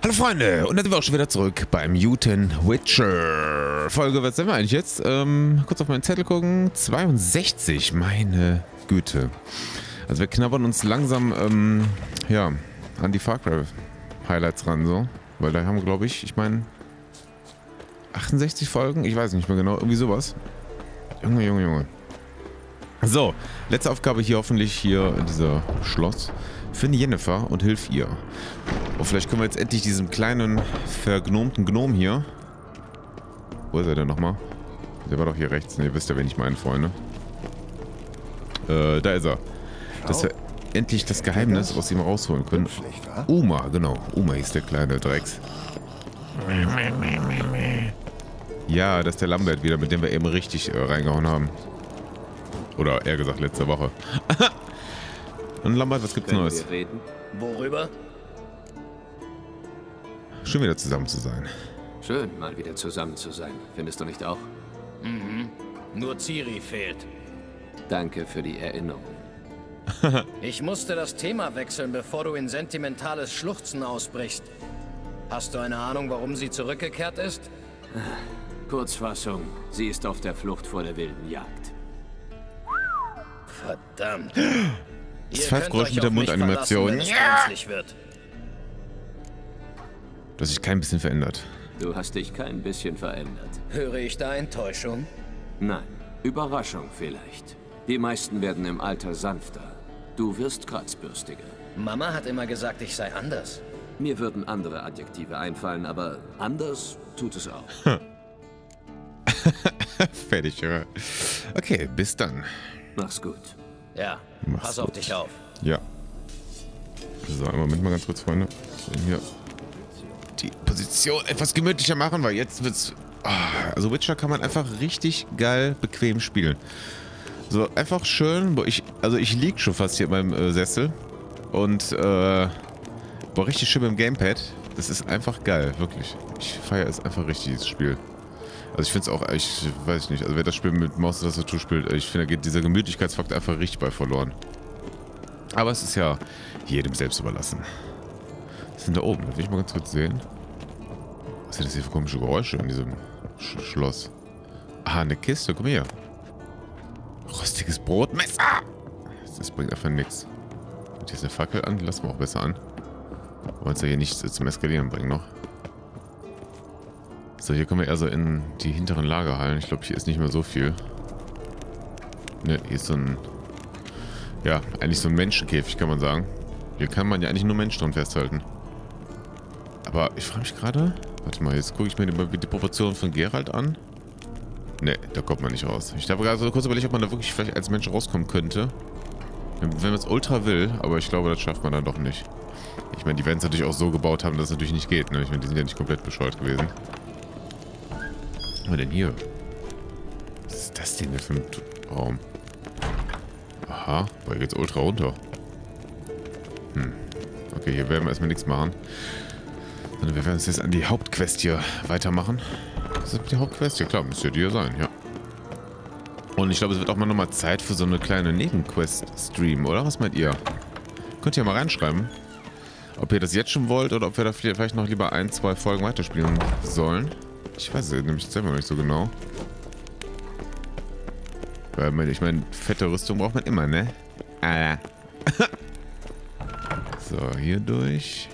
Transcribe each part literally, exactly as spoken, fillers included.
Hallo Freunde, und dann sind wir auch schon wieder zurück beim Mutant Witcher. Folge, was sind wir eigentlich jetzt? Ähm, kurz auf meinen Zettel gucken. zweiundsechzig, meine Güte. Also wir knabbern uns langsam, ähm, ja, an die Far Cry Highlights ran, so. Weil da haben wir, glaube ich, ich meine, achtundsechzig Folgen? Ich weiß nicht mehr genau, irgendwie sowas. Junge, Junge, Junge. So, letzte Aufgabe hier hoffentlich hier in dieser Schloss. Finde Jennifer und hilf ihr. Und vielleicht können wir jetzt endlich diesem kleinen, vergnomten Gnom hier... Wo ist er denn nochmal? Der war doch hier rechts. Ne, ihr wisst ja, wen ich meine, Freunde. Äh, da ist er. Dass wir endlich das Geheimnis aus ihm rausholen können. Uma, genau. Uma hieß der kleine Drecks. Ja, das ist der Lambert wieder, mit dem wir eben richtig äh, reingehauen haben. Oder eher gesagt, letzte Woche. Und Lambert, was gibt's Können Neues? wir reden? Worüber? Schön wieder zusammen zu sein. Schön, mal wieder zusammen zu sein. Findest du nicht auch? Mhm. Nur Ciri fehlt. Danke für die Erinnerung. Ich musste das Thema wechseln, bevor du in sentimentales Schluchzen ausbrichst. Hast du eine Ahnung, warum sie zurückgekehrt ist? Kurzfassung, sie ist auf der Flucht vor der wilden Jagd. Verdammt. Das Pfeifgeräusch mit der Mundanimation. Ja. Wird. Das sich kein bisschen verändert. Du hast dich kein bisschen verändert. Höre ich da Enttäuschung? Nein, Überraschung vielleicht. Die meisten werden im Alter sanfter. Du wirst kratzbürstiger. Mama hat immer gesagt, ich sei anders. Mir würden andere Adjektive einfallen, aber anders tut es auch. Fertig, ja. Okay, bis dann. Mach's gut. Ja, Mach's pass auf gut. dich auf. Ja. So, einen Moment mal ganz kurz, Freunde. Hier die Position etwas gemütlicher machen, weil jetzt wird's... Oh, also Witcher kann man einfach richtig geil, bequem spielen. So, einfach schön... Ich, also ich lieg schon fast hier in meinem äh, Sessel. Und, äh... Boah, richtig schön mit dem Gamepad. Das ist einfach geil, wirklich. Ich feiere es einfach richtig, dieses Spiel. Also ich finde es auch, ich weiß nicht, also wer das Spiel mit Maus und Tastatur spielt, ich finde, da geht dieser Gemütlichkeitsfaktor einfach richtig bei verloren. Aber es ist ja jedem selbst überlassen. Was ist denn da oben? Das will ich mal ganz kurz sehen. Was sind das hier für komische Geräusche in diesem Sch Schloss? Ah, eine Kiste, guck mal hier. Rostiges Brotmesser! Das bringt einfach nichts. Und hier ist eine Fackel an, die lassen wir auch besser an. Wollen es ja hier nicht zum Eskalieren bringen noch. So, hier kommen wir eher so in die hinteren Lagerhallen. Ich glaube, hier ist nicht mehr so viel. Ne, hier ist so ein... Ja, eigentlich so ein Menschenkäfig, kann man sagen. Hier kann man ja eigentlich nur Menschen dran festhalten. Aber ich frage mich gerade... Warte mal, jetzt gucke ich mir die, die Proportionen von Geralt an. Ne, da kommt man nicht raus. Ich habe gerade so kurz überlegt, ob man da wirklich vielleicht als Mensch rauskommen könnte. Wenn man es ultra will, aber ich glaube, das schafft man dann doch nicht. Ich meine, die werden es natürlich auch so gebaut haben, dass es natürlich nicht geht, ne? Ich meine, die sind ja nicht komplett bescheuert gewesen. Was haben wir denn hier? Was ist das denn für ein Raum? Aha, da geht's ultra runter. Hm. Okay, hier werden wir erstmal nichts machen. Sondern wir werden uns jetzt an die Hauptquest hier weitermachen. Das ist die Hauptquest? Ja klar, müsste ja die ja sein, ja. Und ich glaube, es wird auch mal nochmal Zeit für so eine kleine Nebenquest-Stream, oder? Was meint ihr? Könnt ihr mal reinschreiben, ob ihr das jetzt schon wollt oder ob wir da vielleicht noch lieber ein, zwei Folgen weiterspielen sollen. Ich weiß es nämlich selber noch nicht so genau. Weil, ich meine, fette Rüstung braucht man immer, ne? Ah. So, hier durch.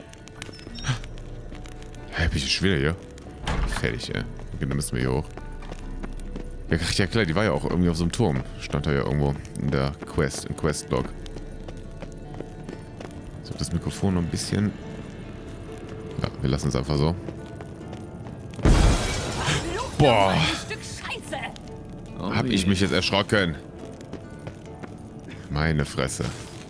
Hä, bin ich schon wieder hier? Fertig, ey. Okay, dann müssen wir hier hoch. Ja, ja klar, die war ja auch irgendwie auf so einem Turm. Stand da ja irgendwo in der Quest, im Questlog. So, das Mikrofon noch ein bisschen... Ja, wir lassen es einfach so. Boah! Oh, Hab ich mich jetzt erschrocken. Meine Fresse.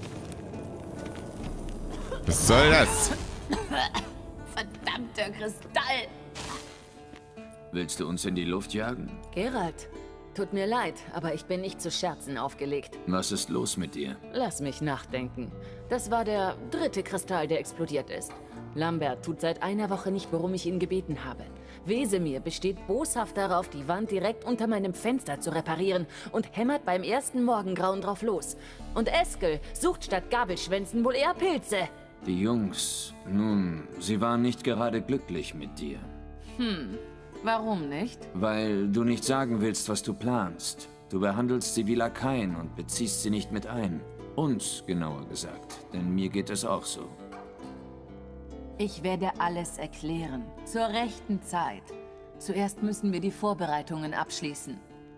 Was soll das? Verdammter Kristall! Willst du uns in die Luft jagen? Geralt, tut mir leid, aber ich bin nicht zu Scherzen aufgelegt. Was ist los mit dir? Lass mich nachdenken. Das war der dritte Kristall, der explodiert ist. Lambert tut seit einer Woche nicht, worum ich ihn gebeten habe. Wesemir besteht boshaft darauf, die Wand direkt unter meinem Fenster zu reparieren und hämmert beim ersten Morgengrauen drauf los. Und Eskel sucht statt Gabelschwänzen wohl eher Pilze. Die Jungs, nun, sie waren nicht gerade glücklich mit dir. Hm, warum nicht? Weil du nicht sagen willst, was du planst. Du behandelst sie wie Lakaien und beziehst sie nicht mit ein. Uns, genauer gesagt, denn mir geht es auch so. Ich werde alles erklären. Zur rechten Zeit. Zuerst müssen wir die Vorbereitungen abschließen.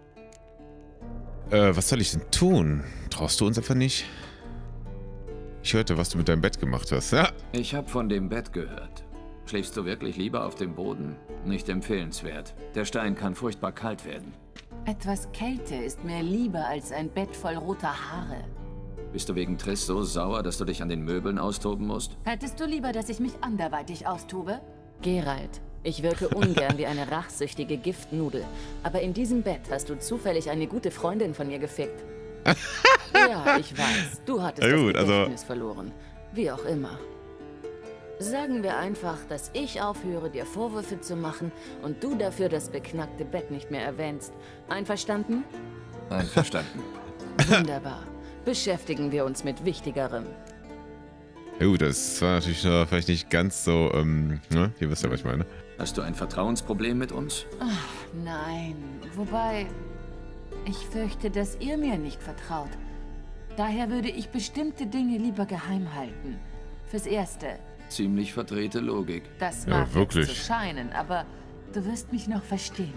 Äh, was soll ich denn tun? Traust du uns einfach nicht? Ich hörte, was du mit deinem Bett gemacht hast. Ja. Ich habe von dem Bett gehört. Schläfst du wirklich lieber auf dem Boden? Nicht empfehlenswert. Der Stein kann furchtbar kalt werden. Etwas Kälte ist mir lieber als ein Bett voll roter Haare. Bist du wegen Triss so sauer, dass du dich an den Möbeln austoben musst? Hättest du lieber, dass ich mich anderweitig austobe? Geralt, ich wirke ungern wie eine rachsüchtige Giftnudel. Aber in diesem Bett hast du zufällig eine gute Freundin von mir gefickt. Ja, ich weiß. Du hattest ja, gut, das Gedächtnis also verloren. Wie auch immer. Sagen wir einfach, dass ich aufhöre, dir Vorwürfe zu machen und du dafür das beknackte Bett nicht mehr erwähnst. Einverstanden? Einverstanden. Wunderbar. Beschäftigen wir uns mit Wichtigerem. Ja gut, das war natürlich noch vielleicht nicht ganz so, ähm, ne? Ihr wisst ja, was ich meine. Hast du ein Vertrauensproblem mit uns? Ach, nein. Wobei, ich fürchte, dass ihr mir nicht vertraut. Daher würde ich bestimmte Dinge lieber geheim halten. Fürs Erste. Ziemlich verdrehte Logik. Das Ja, mag wirklich. jetzt so scheinen, aber du wirst mich noch verstehen.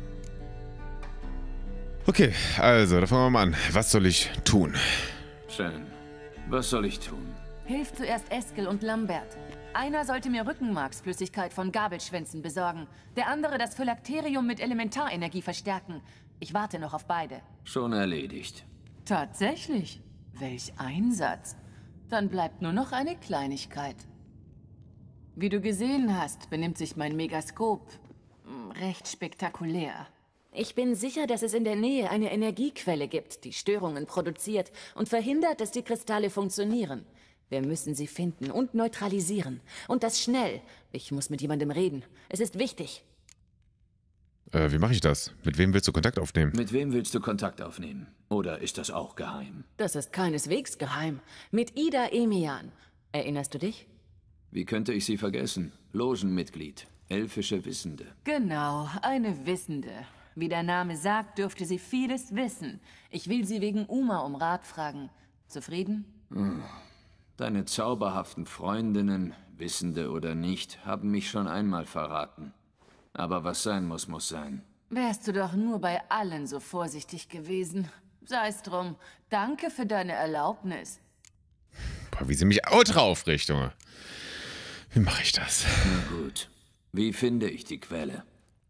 Okay, also, da fangen wir mal an. Was soll ich tun? Schön. Was soll ich tun? Hilf zuerst Eskel und Lambert. Einer sollte mir Rückenmarksflüssigkeit von Gabelschwänzen besorgen. Der andere das Phylakterium mit Elementarenergie verstärken. Ich warte noch auf beide. Schon erledigt. Tatsächlich? Welch Einsatz. Dann bleibt nur noch eine Kleinigkeit. Wie du gesehen hast, benimmt sich mein Megaskop hm, recht spektakulär. Ich bin sicher, dass es in der Nähe eine Energiequelle gibt, die Störungen produziert und verhindert, dass die Kristalle funktionieren. Wir müssen sie finden und neutralisieren. Und das schnell. Ich muss mit jemandem reden. Es ist wichtig. Äh, wie mache ich das? Mit wem willst du Kontakt aufnehmen? Mit wem willst du Kontakt aufnehmen? Oder ist das auch geheim? Das ist keineswegs geheim. Mit Ida Emian. Erinnerst du dich? Wie könnte ich sie vergessen? Logenmitglied. Elfische Wissende. Genau, eine Wissende. Wie der Name sagt, dürfte sie vieles wissen. Ich will sie wegen Uma um Rat fragen. Zufrieden? Hm. Deine zauberhaften Freundinnen, Wissende oder nicht, haben mich schon einmal verraten. Aber was sein muss, muss sein. Wärst du doch nur bei allen so vorsichtig gewesen. Sei's drum. Danke für deine Erlaubnis. Boah, wie sie mich ultra aufregt, Junge. Wie mache ich das? Na gut. Wie finde ich die Quelle?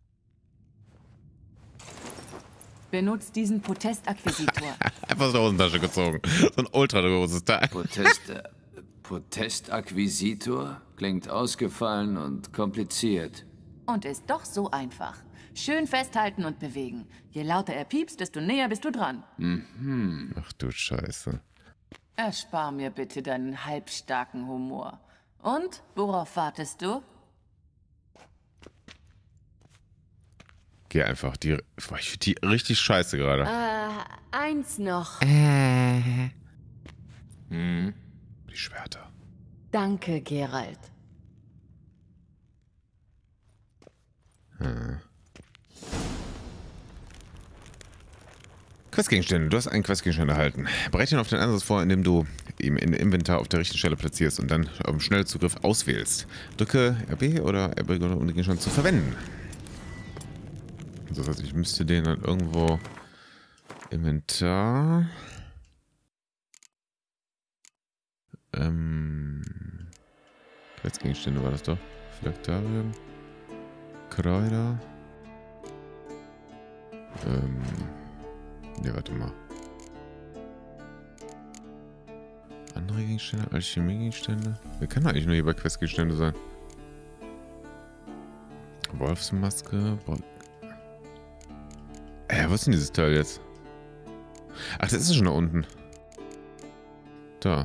Benutzt diesen Protestakquisitor. Einfach aus der Hosentasche gezogen. So ein ultra großes Teil. Protest, äh, Protestakquisitor? Klingt ausgefallen und kompliziert. Und ist doch so einfach. Schön festhalten und bewegen. Je lauter er piepst, desto näher bist du dran. Mhm. Ach du Scheiße. Erspar mir bitte deinen halbstarken Humor. Und, worauf wartest du? Geh einfach. Die, boah, ich finde die richtig scheiße gerade. Äh, eins noch. Äh. Hm. Die Schwerter. Danke, Geralt. Hm. Questgegenstände. Du hast einen Questgegenstand erhalten. Bereite ihn auf den Ansatz vor, indem du ihn im Inventar auf der richtigen Stelle platzierst und dann auf dem Schnellzugriff auswählst. Drücke R B oder R B, um den Gegenstand zu verwenden. Das heißt, ich müsste den dann irgendwo Inventar. Ähm. Questgegenstände war das doch. Phylakterium. Kräuter. Ähm. Ne, warte mal. Andere Gegenstände? Alchemie-Gegenstände? Wir können eigentlich nur hier bei Questgegenstände sein. Wolfsmaske. Wolf Äh, was ist denn dieses Teil jetzt? Ach, das ist schon da unten. Da.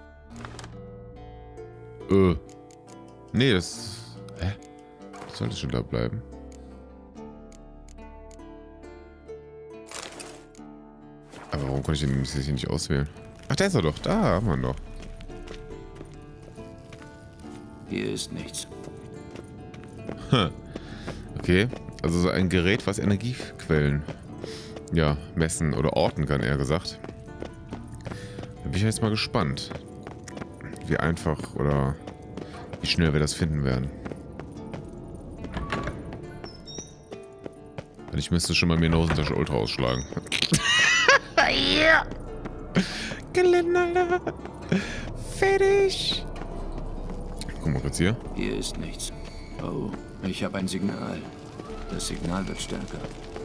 Äh. Nee, das... Hä? Das sollte schon da bleiben. Aber warum konnte ich den hier nicht auswählen? Ach, der ist er doch. Da haben wir ihn doch. Hier ist nichts. Hm. Okay, also so ein Gerät, was Energiequellen ja, messen oder orten kann, eher gesagt. Da bin ich jetzt mal gespannt, wie einfach oder wie schnell wir das finden werden. Ich müsste schon mal mir eine Hosentasche Ultra ausschlagen. Ja! Gelände! Fertig! Guck mal kurz hier. Hier ist nichts. Oh, ich habe ein Signal. Das Signal wird stärker.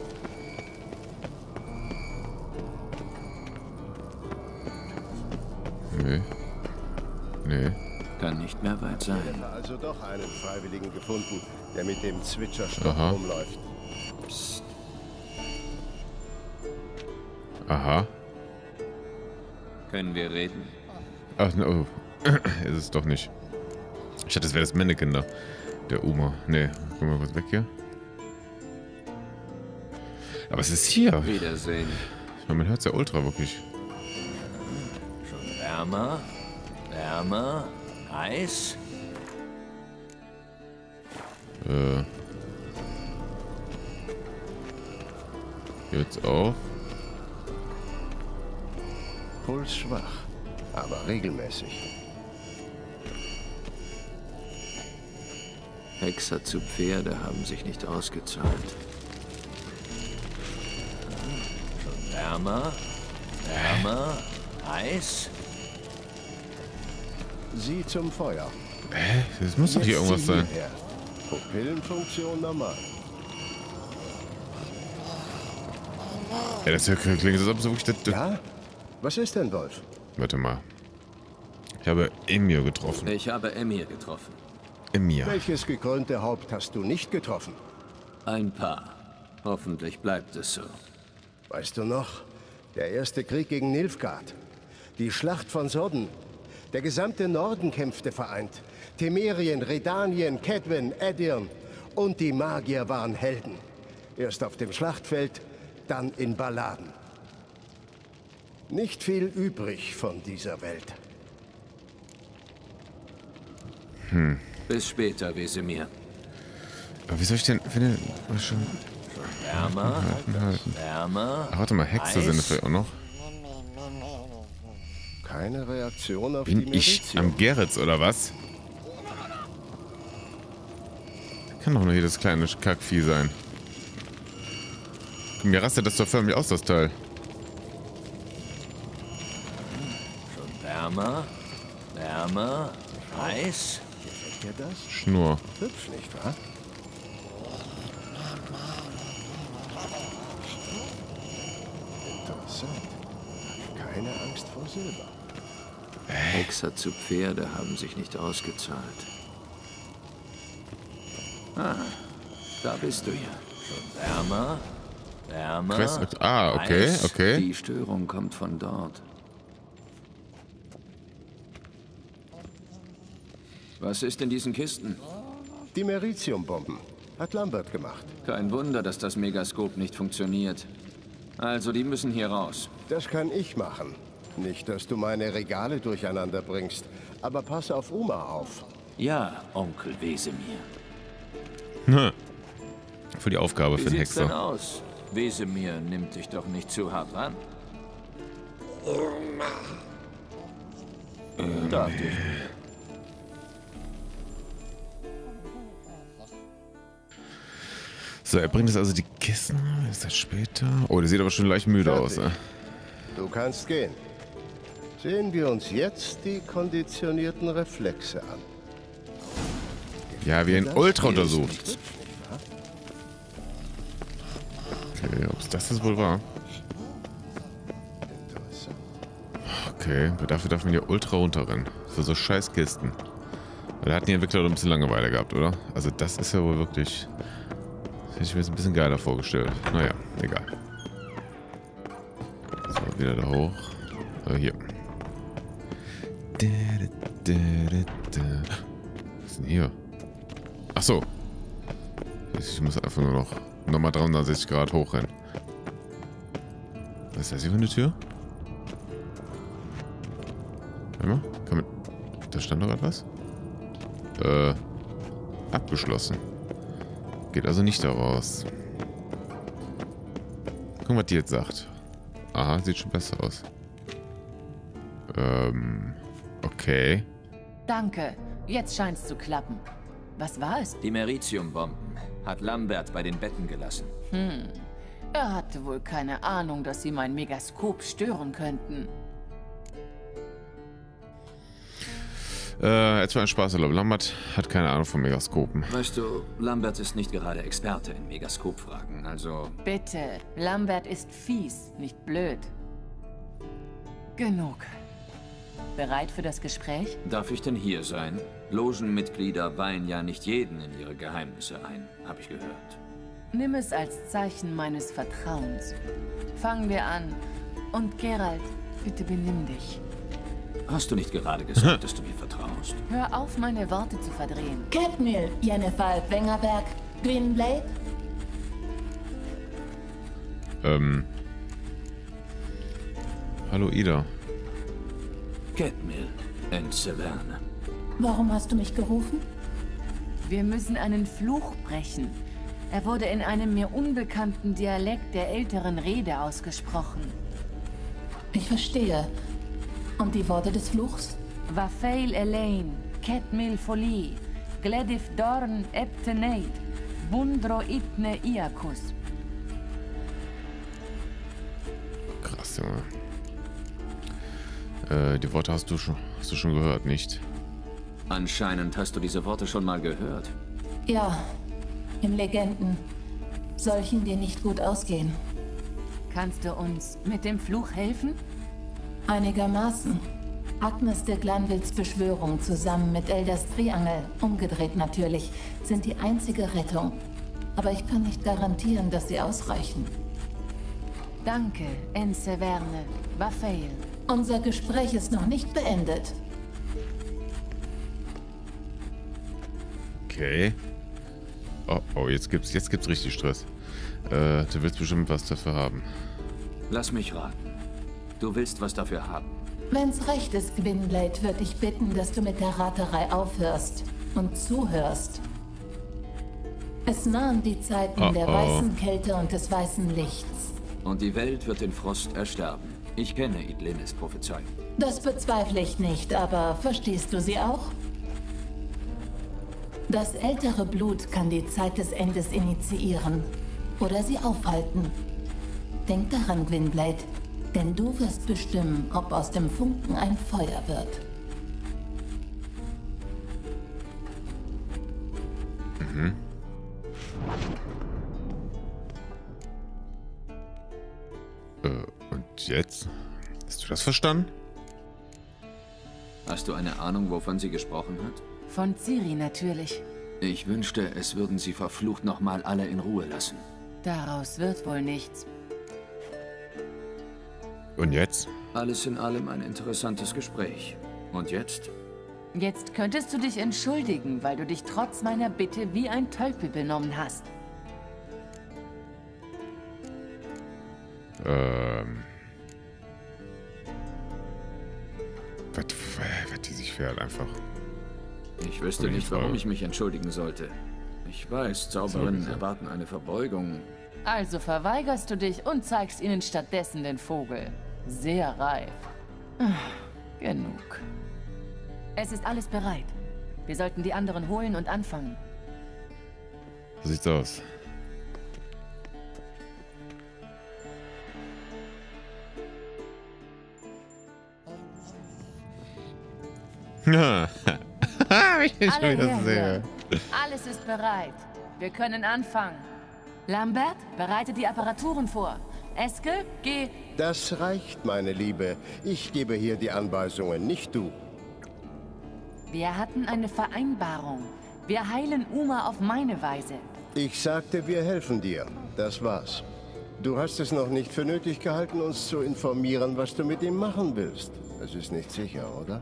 Nee. Nee. Kann nicht mehr weit sein. Ich habe also doch einen Freiwilligen gefunden, der mit dem Zwitscherstock Aha. rumläuft. Psst. Aha. Können wir reden? Ach, ne, oh. Ist es doch nicht. Ich dachte, das wäre das Mannequin da. Der Uma. Nee, guck mal kurz weg hier. Aber es ist hier. Wiedersehen. Ich meine, man hört es ja ultra wirklich. Schon wärmer, wärmer, Eis. Äh. Jetzt auf. Puls schwach, aber regelmäßig. Hexer zu Pferde haben sich nicht ausgezahlt. Schon wärmer, wärmer, Eis. Sie zum Feuer. Hä? Das muss doch hier Jetzt irgendwas Sie sein. hierher. Pupillenfunktion normal. Ja, das klingt, als ob es wirklich... Das, das Ja? Was ist denn, Wolf? Warte mal. Ich habe Emir getroffen. Ich habe Emir getroffen. Emir. Welches gekrönte Haupt hast du nicht getroffen? Ein paar. Hoffentlich bleibt es so. Weißt du noch? Der erste Krieg gegen Nilfgaard. Die Schlacht von Sodden. Der gesamte Norden kämpfte vereint. Temerien, Redanien, Kedwen, Edirn. Und die Magier waren Helden. Erst auf dem Schlachtfeld, dann in Balladen. Nicht viel übrig von dieser Welt. Hm. Bis später, Wesemir. Aber wie soll ich denn... Wenn ich schon Wärmer, halten. wärmer. Ach, warte mal, Hexe Eis. sind es vielleicht auch noch. Keine Reaktion auf Bin die ich Merizium. am Gerritz oder was? Kann doch nur hier das kleine Kackvieh sein. Mir rastet das doch förmlich aus, das Teil. Schon wärmer, wärmer, Eis. Gefällt dir das? Schnur. Hübsch, nicht wahr? Interessant. Keine Angst vor Silber. Hexer zu Pferde haben sich nicht ausgezahlt. Ah, da bist du ja. Schon wärmer, wärmer. Quest, ah, okay, Eis. okay. Die Störung kommt von dort. Was ist in diesen Kisten? Die Meriziumbomben. Hat Lambert gemacht. Kein Wunder, dass das Megaskop nicht funktioniert. Also, die müssen hier raus. Das kann ich machen. Nicht, dass du meine Regale durcheinander bringst. Aber pass auf Uma auf. Ja, Onkel Wesemir. Hm. Für die Aufgabe Wie für den sieht's denn Hexer. aus? Wesemir nimmt dich doch nicht zu hart an. Ähm, Darf dich. So, er bringt jetzt also die Kisten. Ist das später? Oh, der sieht aber schon leicht müde Fertig. aus. Äh. Du kannst gehen. Sehen wir uns jetzt die konditionierten Reflexe an. Ja, wie ein Das Ultra hier ist untersucht. nichts. Okay, ob es das jetzt wohl war? Interessant. Okay, aber dafür darf man ja ultra runterrennen. Für so scheiß Kisten. Da hatten die Entwickler doch ein bisschen Langeweile gehabt, oder? Also das ist ja wohl wirklich... Das hätte ich mir jetzt ein bisschen geiler vorgestellt. Naja, egal. So, wieder da hoch. Äh, hier. Was ist denn hier? Ach so. Ich muss einfach nur noch nochmal dreihundertsechzig Grad hochrennen. Was ist das hier für eine Tür? Warte mal, kann man... Da stand doch etwas? Äh, abgeschlossen. Geht also nicht daraus. Gucken, was die jetzt sagt. Aha, sieht schon besser aus. Ähm, okay. Danke. Jetzt scheint's zu klappen. Was war es? Die Meritium-Bomben hat Lambert bei den Betten gelassen. Hm. Er hatte wohl keine Ahnung, dass sie mein Megaskop stören könnten. Äh, jetzt war ein Spaß, aber Lambert hat keine Ahnung von Megaskopen. Weißt du, Lambert ist nicht gerade Experte in Megaskop-Fragen, also... Bitte, Lambert ist fies, nicht blöd. Genug. Bereit für das Gespräch? Darf ich denn hier sein? Logenmitglieder weihen ja nicht jeden in ihre Geheimnisse ein, habe ich gehört. Nimm es als Zeichen meines Vertrauens. Fangen wir an. Und Geralt, bitte benimm dich. Hast du nicht gerade gesagt, dass du mir vertraust? Hör auf, meine Worte zu verdrehen. Cadmiel, Yennefer, Wengerberg, Gwynblade. Ähm. Hallo Ida. Cadmiel and Severne. Warum hast du mich gerufen? Wir müssen einen Fluch brechen. Er wurde in einem mir unbekannten Dialekt der älteren Rede ausgesprochen. Ich verstehe. Und die Worte des Fluchs? Vafail Elaine, Cadmiel Folie, Gledif Dorn Epteneid, Bundro Itne Iakus. Krass, Junge. Äh, die Worte hast du schon, hast du schon gehört, nicht? Anscheinend hast du diese Worte schon mal gehört. Ja, in Legenden. Solchen, die nicht gut ausgehen. Kannst du uns mit dem Fluch helfen? Einigermaßen. Agnes de Glanvilles Beschwörung zusammen mit Elders Triangel, umgedreht natürlich, sind die einzige Rettung. Aber ich kann nicht garantieren, dass sie ausreichen. Danke, en Severne, Vafail. Unser Gespräch ist noch nicht beendet. Okay. Oh, oh, jetzt gibt's, jetzt gibt's richtig Stress. Äh, du willst bestimmt was dafür haben. Lass mich raten. Du willst was dafür haben. Wenn's recht ist, Gwynblade, würde ich bitten, dass du mit der Raterei aufhörst und zuhörst. Es nahen die Zeiten Oh, der oh. weißen Kälte und des weißen Lichts. Und die Welt wird den Frost ersterben. Ich kenne Idlenis Prophezeiung. Das bezweifle ich nicht, aber verstehst du sie auch? Das ältere Blut kann die Zeit des Endes initiieren oder sie aufhalten. Denk daran, Gwynblade, denn du wirst bestimmen, ob aus dem Funken ein Feuer wird. Mhm. Äh, und jetzt? Hast du das verstanden? Hast du eine Ahnung, wovon sie gesprochen hat? Von Ciri natürlich. Ich wünschte, es würden sie verflucht nochmal alle in Ruhe lassen. Daraus wird wohl nichts. Und jetzt? Alles in allem ein interessantes Gespräch. Und jetzt? Jetzt könntest du dich entschuldigen, weil du dich trotz meiner Bitte wie ein Tölpel benommen hast. Ähm. Was, was die sich fährt einfach. Ich wüsste nicht, warum ich mich entschuldigen sollte. Ich weiß, Zauberinnen erwarten eine Verbeugung. Also verweigerst du dich und zeigst ihnen stattdessen den Vogel. Sehr reif. Genug. Es ist alles bereit. Wir sollten die anderen holen und anfangen. So sieht's aus. Ja. Ich bin schon Alle wieder her sehr. hier. Alles ist bereit. Wir können anfangen. Lambert, bereite die Apparaturen vor. Eske, geh... Das reicht, meine Liebe. Ich gebe hier die Anweisungen, nicht du. Wir hatten eine Vereinbarung. Wir heilen Uma auf meine Weise. Ich sagte, wir helfen dir. Das war's. Du hast es noch nicht für nötig gehalten, uns zu informieren, was du mit ihm machen willst. Es ist nicht sicher, oder?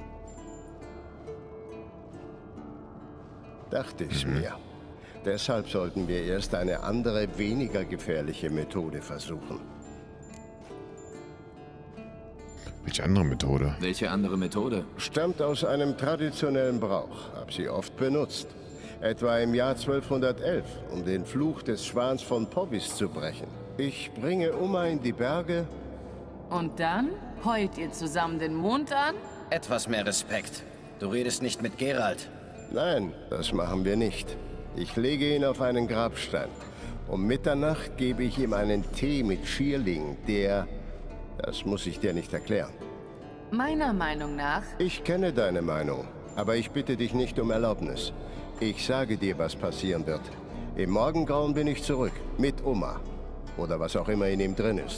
Dachte ich's Mhm. mir. Deshalb sollten wir erst eine andere, weniger gefährliche Methode versuchen. Welche andere Methode? Welche andere Methode? Stammt aus einem traditionellen Brauch. Hab sie oft benutzt. Etwa im Jahr zwölfhundertelf, um den Fluch des Schwans von Pobis zu brechen. Ich bringe Uma in die Berge. Und dann heult ihr zusammen den Mond an? Etwas mehr Respekt. Du redest nicht mit Geralt. Nein, das machen wir nicht. Ich lege ihn auf einen Grabstein. Um Mitternacht gebe ich ihm einen Tee mit Schierling, der... Das muss ich dir nicht erklären. Meiner Meinung nach... Ich kenne deine Meinung, aber ich bitte dich nicht um Erlaubnis. Ich sage dir, was passieren wird. Im Morgengrauen bin ich zurück, mit Uma. Oder was auch immer in ihm drin ist.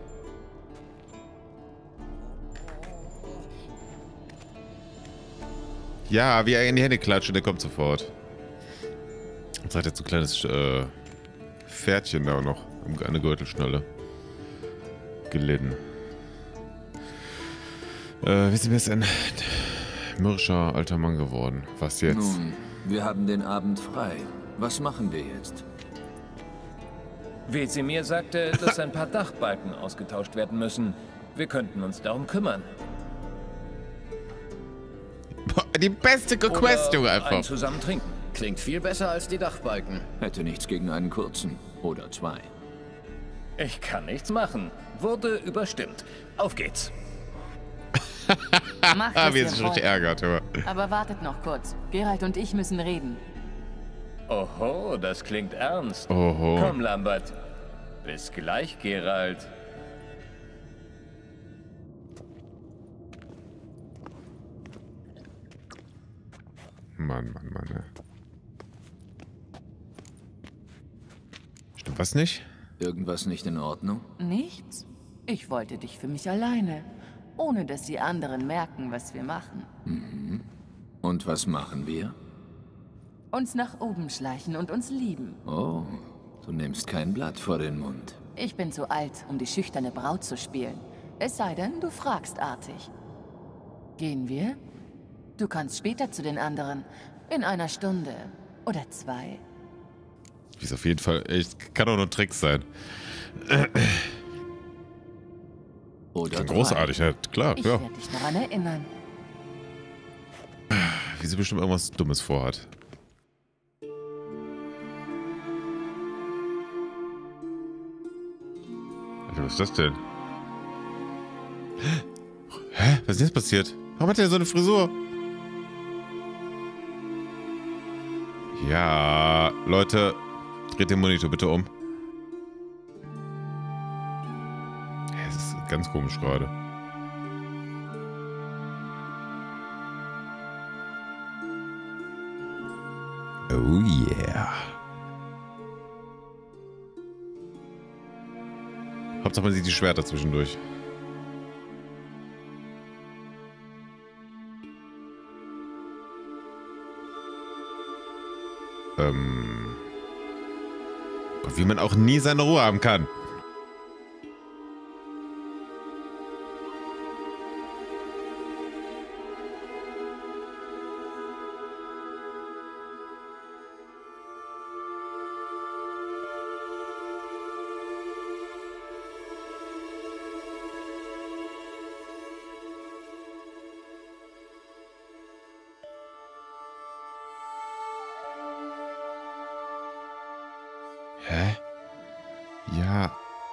Ja, wie er in die Hände klatscht und der kommt sofort. Jetzt hat er so ein kleines äh, Pferdchen da noch um eine Gürtelschnalle gelitten. Äh, wie sind wir jetzt ein mürrischer alter Mann geworden? Was jetzt? Nun, wir haben den Abend frei. Was machen wir jetzt? Wesemir sagte, dass ein paar Dachbalken ausgetauscht werden müssen. Wir könnten uns darum kümmern. Boah, die beste Quest, Junge, Oder einfach. ein zusammen trinken. Klingt viel besser als die Dachbalken. Hätte nichts gegen einen kurzen. Oder zwei. Ich kann nichts machen. Wurde überstimmt. Auf geht's. Macht, Ah, was wie ihr es sich richtig wollt. ärgert, Junge. Aber wartet noch kurz. Geralt und ich müssen reden. Oho, das klingt ernst. Oho. Komm, Lambert. Bis gleich, Geralt. Mann, Mann, Mann, ne. Stimmt was nicht? Irgendwas nicht in Ordnung? Nichts? Ich wollte dich für mich alleine. Ohne dass die anderen merken, was wir machen. Und was machen wir? Uns nach oben schleichen und uns lieben. Oh, du nimmst kein Blatt vor den Mund. Ich bin zu alt, um die schüchterne Braut zu spielen. Es sei denn, du fragst artig. Gehen wir? Du kannst später zu den anderen. In einer Stunde. Oder zwei. Wie es auf jeden Fall. Ich kann auch nur Tricks sein. Oder drei. Großartig, ja, klar, Ich ja. werde dich daran erinnern. Wie sie bestimmt irgendwas Dummes vorhat. Alter, was ist das denn? Hä? Was ist jetzt passiert? Warum hat er so eine Frisur? Ja, Leute, dreht den Monitor bitte um. Ja, es ist ganz komisch gerade. Oh yeah. Hauptsache man sieht die Schwerter zwischendurch. Ähm. Gott, wie man auch nie seine Ruhe haben kann. Hä? Ja.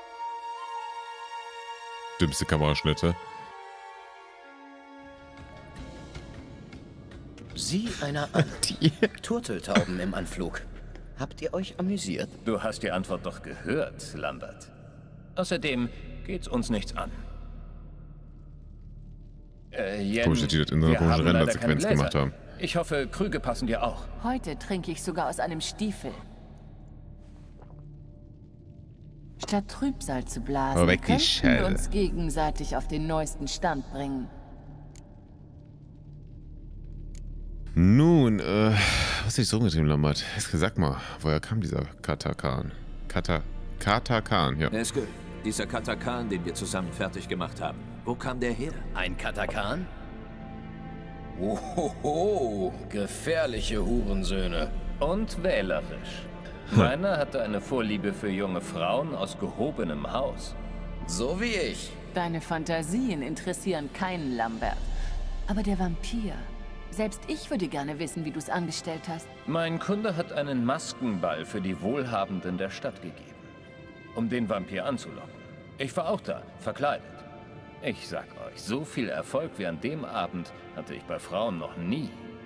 Dümmste Kameraschnitte. Sieh einer an. Turteltauben im Anflug. Habt ihr euch amüsiert? Du hast die Antwort doch gehört, Lambert. Außerdem geht's uns nichts an. Äh, Jen, Komisch, dass die das in so einer wir komischen haben leider Rendersequenz keine gemacht Gläser. haben. Ich hoffe, Krüge passen dir auch. Heute trinke ich sogar aus einem Stiefel. Statt Trübsal zu blasen, Oh, weg die könnten wir Schelle. uns gegenseitig auf den neuesten Stand bringen. Nun, äh, was ist so umgetrieben, Lambert? Jetzt sag mal, woher kam dieser Katakan? Kata, Katakan, ja. Eske, dieser Katakan, den wir zusammen fertig gemacht haben. Wo kam der her? Ein Katakan? Ohoho, gefährliche Hurensöhne. Und wählerisch. Meiner hatte eine Vorliebe für junge Frauen aus gehobenem Haus. So wie ich. Deine Fantasien interessieren keinen, Lambert. Aber der Vampir... Selbst ich würde gerne wissen, wie du es angestellt hast. Mein Kunde hat einen Maskenball für die Wohlhabenden der Stadt gegeben, um den Vampir anzulocken. Ich war auch da, verkleidet. Ich sag euch, so viel Erfolg wie an dem Abend hatte ich bei Frauen noch nie.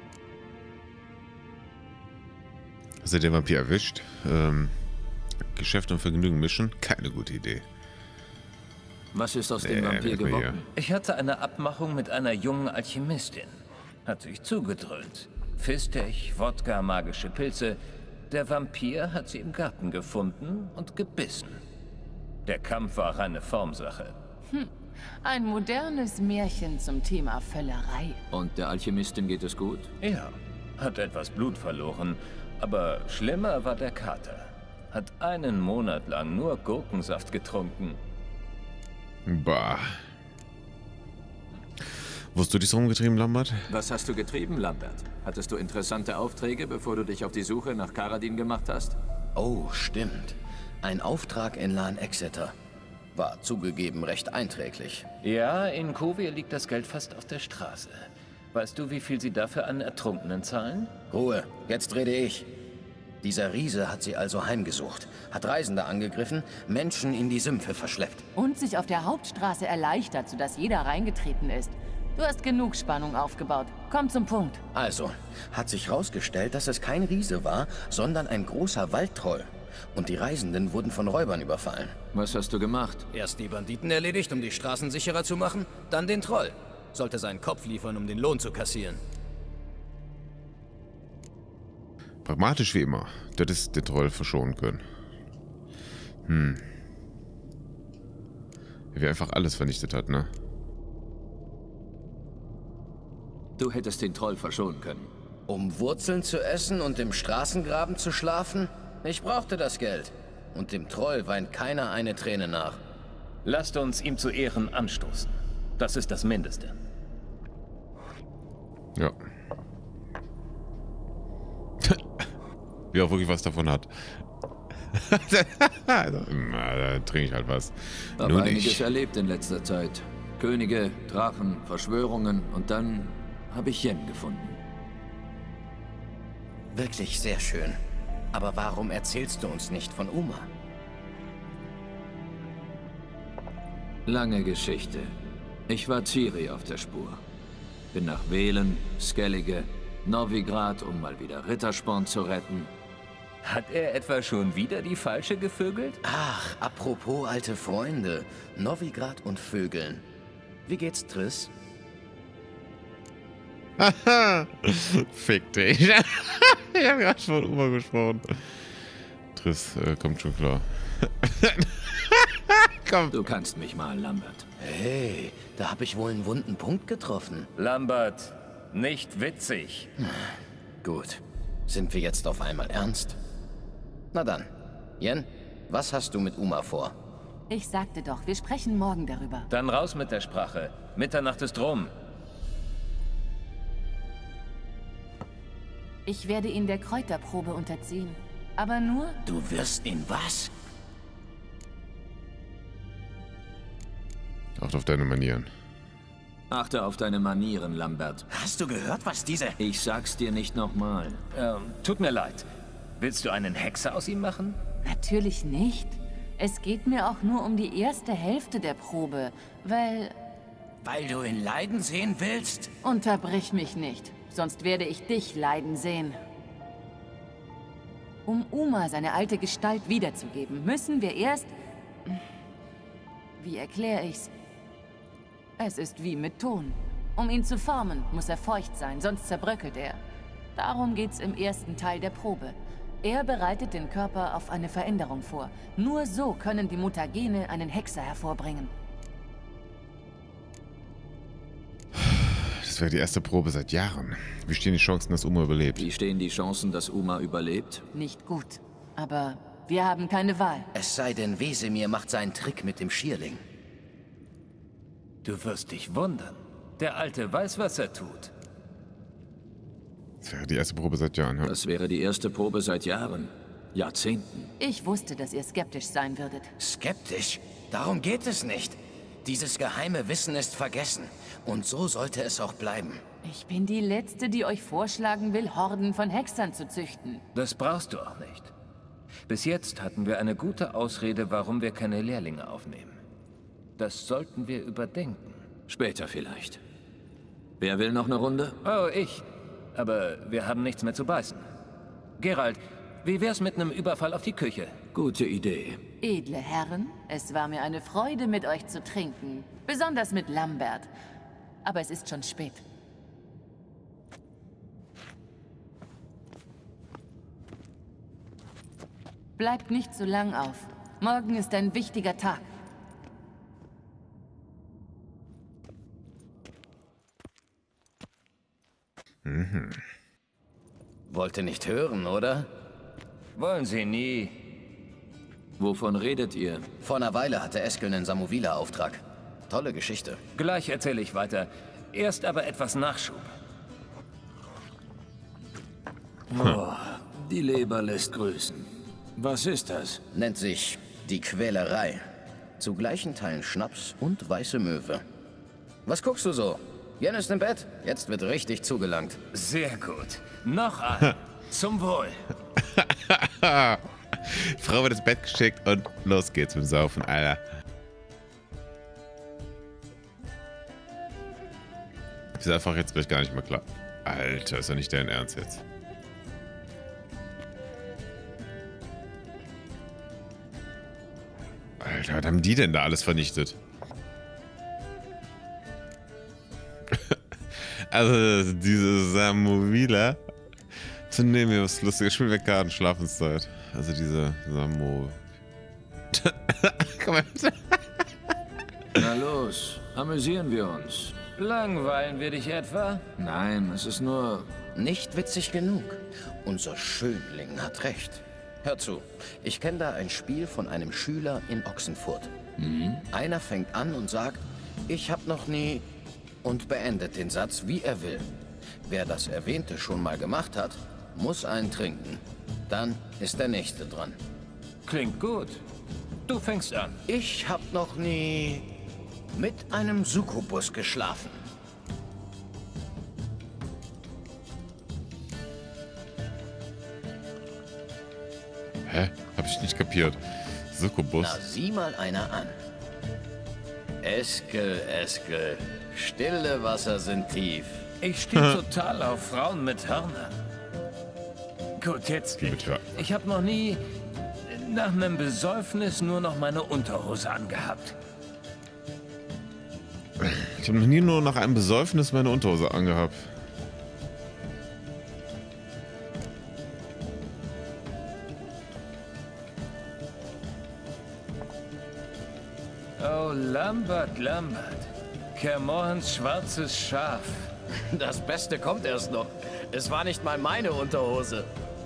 Hast du den Vampir erwischt? Ähm, Geschäft und Vergnügen mischen? Keine gute Idee. Was ist aus Nee, dem Vampir nicht mehr geworden? Ich hatte eine Abmachung mit einer jungen Alchemistin. Hat sich zugedröhnt. Fistech, Wodka, magische Pilze. Der Vampir hat sie im Garten gefunden und gebissen. Der Kampf war reine Formsache. Hm. Ein modernes Märchen zum Thema Völlerei. Und der Alchemistin geht es gut? Ja, hat etwas Blut verloren. Aber schlimmer war der Kater. Hat einen Monat lang nur Gurkensaft getrunken. Bah. Wo hast du dich rumgetrieben, Lambert? Was hast du getrieben, Lambert? Hattest du interessante Aufträge, bevor du dich auf die Suche nach Karadin gemacht hast? Oh, stimmt. Ein Auftrag in Lan Exeter. War zugegeben recht einträglich. Ja, in Kovir liegt das Geld fast auf der Straße. Weißt du, wie viel sie dafür an Ertrunkenen zahlen? Ruhe, jetzt rede ich. Dieser Riese hat sie also heimgesucht, hat Reisende angegriffen, Menschen in die Sümpfe verschleppt. Und sich auf der Hauptstraße erleichtert, sodass jeder reingetreten ist. Du hast genug Spannung aufgebaut. Komm zum Punkt. Also, hat sich herausgestellt, dass es kein Riese war, sondern ein großer Waldtroll. Und die Reisenden wurden von Räubern überfallen. Was hast du gemacht? Erst die Banditen erledigt, um die Straßen sicherer zu machen, dann den Troll. Sollte seinen Kopf liefern, um den Lohn zu kassieren. Pragmatisch wie immer. Das ist der Troll verschonen können. Hm. Wie einfach alles vernichtet hat, ne? Du hättest den Troll verschonen können. Um Wurzeln zu essen und im Straßengraben zu schlafen? Ich brauchte das Geld. Und dem Troll weint keiner eine Träne nach. Lasst uns ihm zu Ehren anstoßen. Das ist das Mindeste. Ja. Wie auch wirklich was davon hat. Na, da trinke ich halt was. Habe Nur einiges nicht. erlebt in letzter Zeit. Könige, Drachen, Verschwörungen und dann habe ich Yen gefunden. Wirklich sehr schön. Aber warum erzählst du uns nicht von Uma? Lange Geschichte. Ich war Ciri auf der Spur. Bin nach Velen, Skellige, Novigrad, um mal wieder Rittersporn zu retten. Hat er etwa schon wieder die Falsche gevögelt? Ach, apropos alte Freunde. Novigrad und Vögeln. Wie geht's, Triss? Fick dich. Ich habe gerade von Uma gesprochen. Triss, äh, kommt schon klar. Komm. Du kannst mich mal, Lambert. Hey, da habe ich wohl einen wunden Punkt getroffen. Lambert, nicht witzig. Gut. Sind wir jetzt auf einmal ernst? Na dann. Yen, was hast du mit Uma vor? Ich sagte doch, wir sprechen morgen darüber. Dann raus mit der Sprache. Mitternacht ist rum. Ich werde ihn der Kräuterprobe unterziehen. Aber nur... Du wirst ihn was? Acht auf deine Manieren. Achte auf deine Manieren, Lambert. Hast du gehört, was diese... Ich sag's dir nicht nochmal. Ähm, tut mir leid. Willst du einen Hexer aus ihm machen? Natürlich nicht. Es geht mir auch nur um die erste Hälfte der Probe, weil... Weil du ihn leiden sehen willst? Unterbrich mich nicht, sonst werde ich dich leiden sehen. Um Uma seine alte Gestalt wiederzugeben, müssen wir erst... Wie erkläre ich's? Es ist wie mit Ton. Um ihn zu formen, muss er feucht sein, sonst zerbröckelt er. Darum geht's im ersten Teil der Probe. Er bereitet den Körper auf eine Veränderung vor. Nur so können die Mutagene einen Hexer hervorbringen. Das wäre die erste Probe seit Jahren. Wie stehen die Chancen, dass Uma überlebt? Wie stehen die Chancen, dass Uma überlebt? Nicht gut, aber wir haben keine Wahl. Es sei denn, Wesemir macht seinen Trick mit dem Schierling. Du wirst dich wundern. Der Alte weiß, was er tut. Das wäre die erste Probe seit Jahren, ja. Das wäre die erste Probe seit Jahren. Jahrzehnten. Ich wusste, dass ihr skeptisch sein würdet. Skeptisch? Darum geht es nicht. Dieses geheime Wissen ist vergessen. Und so sollte es auch bleiben. Ich bin die Letzte, die euch vorschlagen will, Horden von Hexern zu züchten. Das brauchst du auch nicht. Bis jetzt hatten wir eine gute Ausrede, warum wir keine Lehrlinge aufnehmen. Das sollten wir überdenken. Später vielleicht. Wer will noch eine Runde? Oh, ich. Aber wir haben nichts mehr zu beißen. Geralt, wie wär's mit einem Überfall auf die Küche? Gute Idee. Edle Herren, es war mir eine Freude, mit euch zu trinken. Besonders mit Lambert. Aber es ist schon spät. Bleibt nicht so lang auf. Morgen ist ein wichtiger Tag. Mhm. Wollte nicht hören, oder? Wollen Sie nie. Wovon redet ihr? Vor einer Weile hatte Eskel einen Samuvila-Auftrag. Tolle Geschichte. Gleich erzähle ich weiter. Erst aber etwas Nachschub. Oh, die Leber lässt grüßen. Was ist das? Nennt sich die Quälerei. Zu gleichen Teilen Schnaps und weiße Möwe. Was guckst du so? Jen ist im Bett. Jetzt wird richtig zugelangt. Sehr gut. Noch ein. Zum Wohl. Frau wird ins Bett geschickt und los geht's mit dem Saufen, Alter. Ist einfach jetzt gleich gar nicht mehr klar. Alter, ist ja nicht dein Ernst jetzt. Alter, was haben die denn da alles vernichtet? Also, diese Samuvila. Zu nehmen wir was Lustiges. Spielen wir Karten, Schlafenszeit. Also, diese Samu. Komm mal. Na los, amüsieren wir uns. Langweilen wir dich etwa? Nein, es ist nur... Nicht witzig genug. Unser Schönling hat recht. Hör zu, ich kenne da ein Spiel von einem Schüler in Ochsenfurt. Mhm. Einer fängt an und sagt, ich hab noch nie... und beendet den Satz, wie er will. Wer das Erwähnte schon mal gemacht hat, muss einen trinken. Dann ist der Nächste dran. Klingt gut. Du fängst an. Ich hab noch nie mit einem Succubus geschlafen. Hä? Hab ich nicht kapiert. Succubus? Na, sieh mal einer an. Eskel, Eskel. Stille Wasser sind tief. Ich stehe total auf Frauen mit Hörnern. Gut, jetzt. Mit Hörnern. Ich habe noch nie nach einem Besäufnis nur noch meine Unterhose angehabt. Ich habe noch nie nur nach einem Besäufnis meine Unterhose angehabt. Oh, Lambert, Lambert. Kermorhans schwarzes Schaf. Das Beste kommt erst noch. Es war nicht mal meine Unterhose.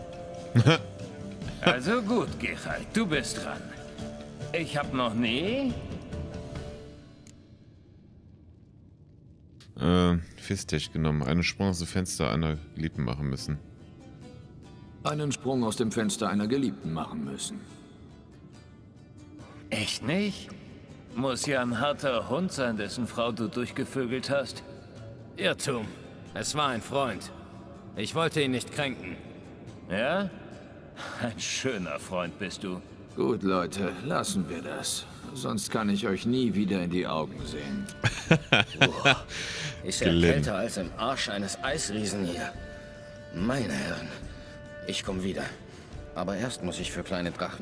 Also gut, Geralt, du bist dran. Ich hab noch nie... Äh, Fistech genommen. Einen Sprung aus dem Fenster einer Geliebten machen müssen. Einen Sprung aus dem Fenster einer Geliebten machen müssen. Echt nicht? Muss ja ein harter Hund sein, dessen Frau du durchgevögelt hast. Irrtum. Es war ein Freund. Ich wollte ihn nicht kränken. Ja? Ein schöner Freund bist du. Gut, Leute, lassen wir das. Sonst kann ich euch nie wieder in die Augen sehen. Oh, ist ja kälter als im Arsch eines Eisriesen hier. Meine Herren, ich komme wieder. Aber erst muss ich für kleine Drachen.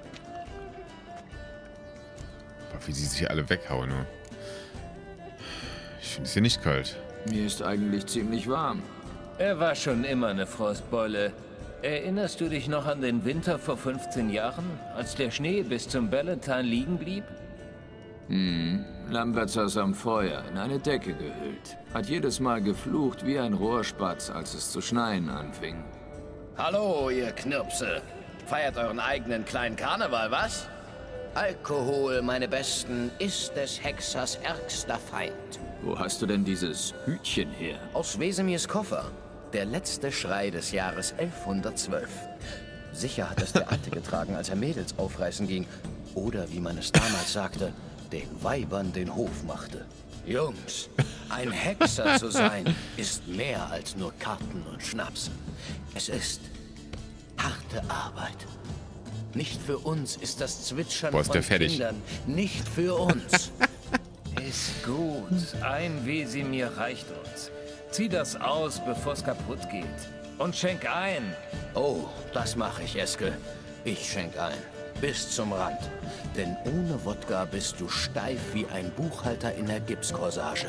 Wie sie sich hier alle weghauen. Ne? Ich finde es hier nicht kalt. Mir ist eigentlich ziemlich warm. Er war schon immer eine Frostbeule. Erinnerst du dich noch an den Winter vor fünfzehn Jahren, als der Schnee bis zum Ballantine liegen blieb? Hm. Lambert saß am Feuer, in eine Decke gehüllt. Hat jedes Mal geflucht wie ein Rohrspatz, als es zu schneien anfing. Hallo, ihr Knirpse. Feiert euren eigenen kleinen Karneval, was? Alkohol, meine Besten, ist des Hexers ärgster Feind. Wo hast du denn dieses Hütchen her? Aus Wesemirs Koffer. Der letzte Schrei des Jahres elfhundertzwölf. Sicher hat es der Alte getragen, als er Mädels aufreißen ging. Oder, wie man es damals sagte, den Weibern den Hof machte. Jungs, ein Hexer zu sein, ist mehr als nur Karten und Schnaps. Es ist harte Arbeit. Nicht für uns ist das Zwitschern Boah, ist von der fertig. Kindern. Nicht für uns. Ist gut. Ein Wesemir reicht uns. Zieh das aus, bevor es kaputt geht. Und schenk ein. Oh, das mache ich, Eskel. Ich schenk ein. Bis zum Rand. Denn ohne Wodka bist du steif wie ein Buchhalter in der Gipskorsage.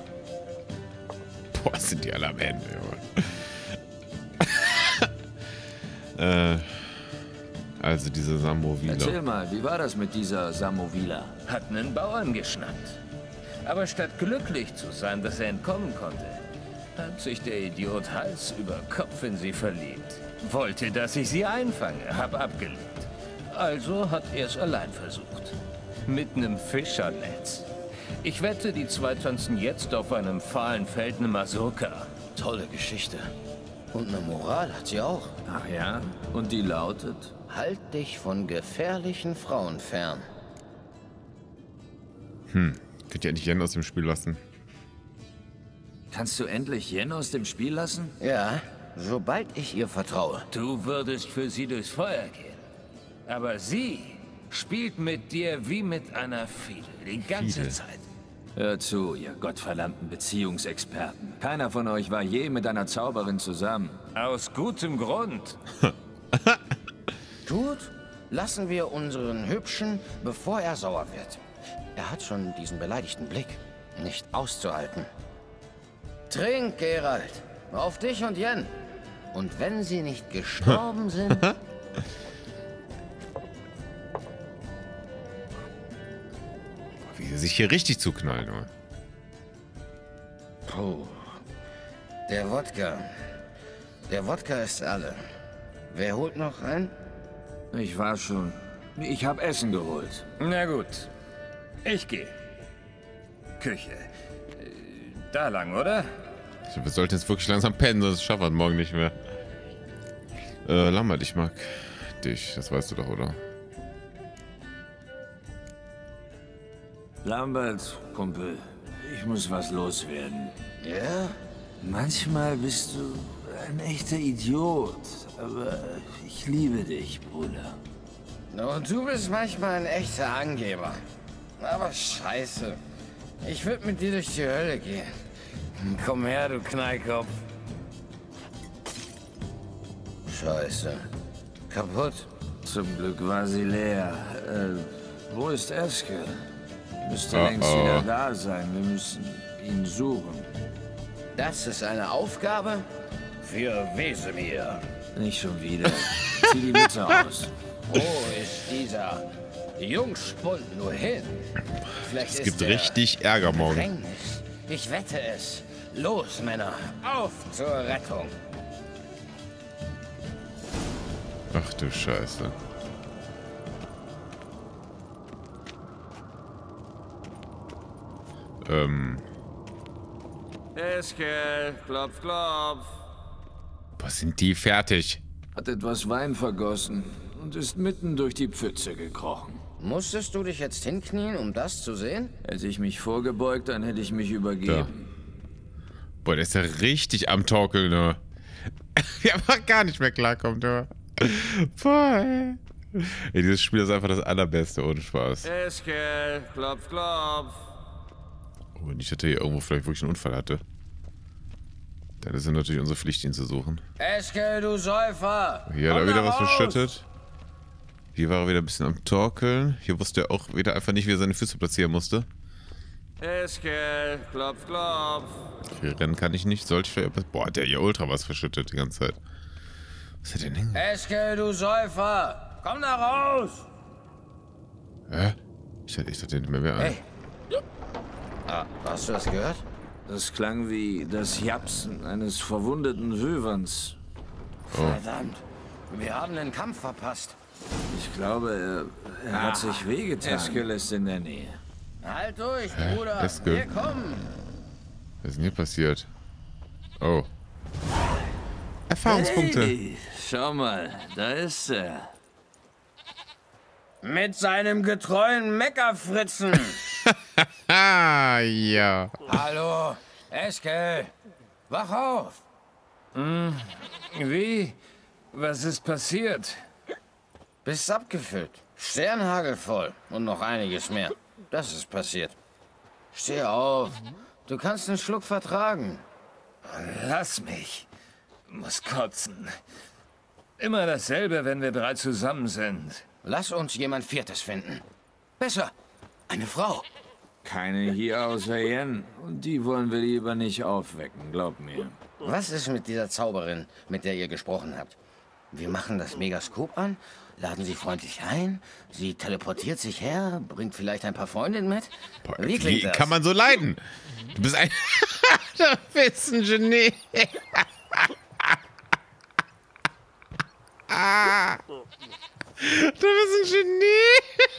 Boah, sind die alle am Ende, Junge. äh, also diese Samovila. Erzähl mal, wie war das mit dieser Samovila? Hat einen Bauern geschnappt. Aber statt glücklich zu sein, dass er entkommen konnte, hat sich der Idiot Hals über Kopf in sie verliebt. Wollte, dass ich sie einfange, hab abgelehnt. Also hat er es allein versucht. Mit einem Fischernetz. Ich wette, die zwei tanzen jetzt auf einem fahlen Feld eine Mazurka. Tolle Geschichte. Und eine Moral hat sie auch. Ach ja? Und die lautet? Halt dich von gefährlichen Frauen fern. Hm, könnt ihr endlich Jen aus dem Spiel lassen? Kannst du endlich Jen aus dem Spiel lassen? Ja, sobald ich ihr vertraue. Du würdest für sie durchs Feuer gehen. Aber sie spielt mit dir wie mit einer Fiedel, die ganze Fiedel. Zeit. Hör zu, ihr gottverdammten Beziehungsexperten. Keiner von euch war je mit einer Zauberin zusammen. Aus gutem Grund. Gut, lassen wir unseren Hübschen, bevor er sauer wird. Er hat schon diesen beleidigten Blick. Nicht auszuhalten. Trink, Geralt. Auf dich und Jen. Und wenn sie nicht gestorben sind... Wie sie sich hier richtig zuknallen, Junge. Puh. Der Wodka. Der Wodka ist alle. Wer holt noch ein? Ich war schon. Ich hab Essen geholt. Na gut. Ich gehe. Küche. Äh, Da lang, oder? Wir sollten jetzt wirklich langsam pennen, sonst schaffen wir es morgen nicht mehr. Äh, Lambert, ich mag dich. Das weißt du doch, oder? Lambert, Kumpel, ich muss was loswerden. Ja? Manchmal bist du ein echter Idiot, aber ich liebe dich, Bruder. Und du bist manchmal ein echter Angeber. Aber scheiße. Ich würde mit dir durch die Hölle gehen. Komm her, du Knallkopf. Scheiße. Kaputt. Zum Glück war sie leer. Äh, wo ist Eskel? Müsste Oh, längst oh. wieder da sein. Wir müssen ihn suchen. Das ist eine Aufgabe für Wesemir. Nicht schon wieder. Zieh die Mütze aus. Wo ist dieser Jungspund nur hin? Vielleicht Es gibt ist er richtig Ärger im morgen. Gefängnis. Ich wette es. Los, Männer. Auf zur Rettung. Ach du Scheiße. Ähm. Eskel, klopf, klopf. Was sind die fertig? Hat etwas Wein vergossen und ist mitten durch die Pfütze gekrochen. Musstest du dich jetzt hinknien, um das zu sehen? Hätte ich mich vorgebeugt, dann hätte ich mich übergeben. Ja. Boah, der ist ja richtig am Torkeln, ne? Wie er einfach gar nicht mehr klarkommt, ne? Boah, ey. Ey, dieses Spiel ist einfach das allerbeste, ohne Spaß. Eskel, klopf, klopf. Oh, wenn ich hatte hier irgendwo vielleicht wirklich einen Unfall hatte. Dann ist es natürlich unsere Pflicht, ihn zu suchen. Eskel, du Säufer! Hier hat er Komm wieder da was raus! verschüttet. Hier war er wieder ein bisschen am Torkeln. Hier wusste er auch wieder einfach nicht, wie er seine Füße platzieren musste. Eskel, klopf, klopf. Okay, rennen kann ich nicht. Sollte ich vielleicht... Boah, hat der hier ultra was verschüttet die ganze Zeit. Was hat der denn? Eskel, du Säufer! Komm da raus! Hä? Ich dachte, ich dachte nicht mehr wer an. Hey! Ah, hast du das gehört? Das klang wie das Japsen eines verwundeten Wyverns. Verdammt! Wir haben den Kampf verpasst. Ich glaube, er, er hat sich wehgetan. Eskel ist in der Nähe. Halt durch, Hä? Bruder! Eskel? Wir kommen! Was ist denn hier passiert? Oh. Erfahrungspunkte. Hey, schau mal, da ist er. Mit seinem getreuen Meckerfritzen! Ah, ja. Hallo, Eskel. Wach auf. Hm, wie? Was ist passiert? Bist abgefüllt. Sternhagel voll. Und noch einiges mehr. Das ist passiert. Steh auf. Du kannst einen Schluck vertragen. Lass mich. Muss kotzen. Immer dasselbe, wenn wir drei zusammen sind. Lass uns jemand Viertes finden. Besser. Eine Frau. Keine hier außer Yen. Und die wollen wir lieber nicht aufwecken, glaub mir. Was ist mit dieser Zauberin, mit der ihr gesprochen habt? Wir machen das Megaskop an, laden sie freundlich ein, sie teleportiert sich her, bringt vielleicht ein paar Freundinnen mit. Wie klingt Wie das? kann man so leiden? Du bist ein... du bist ein Genie. Du bist ein Genie.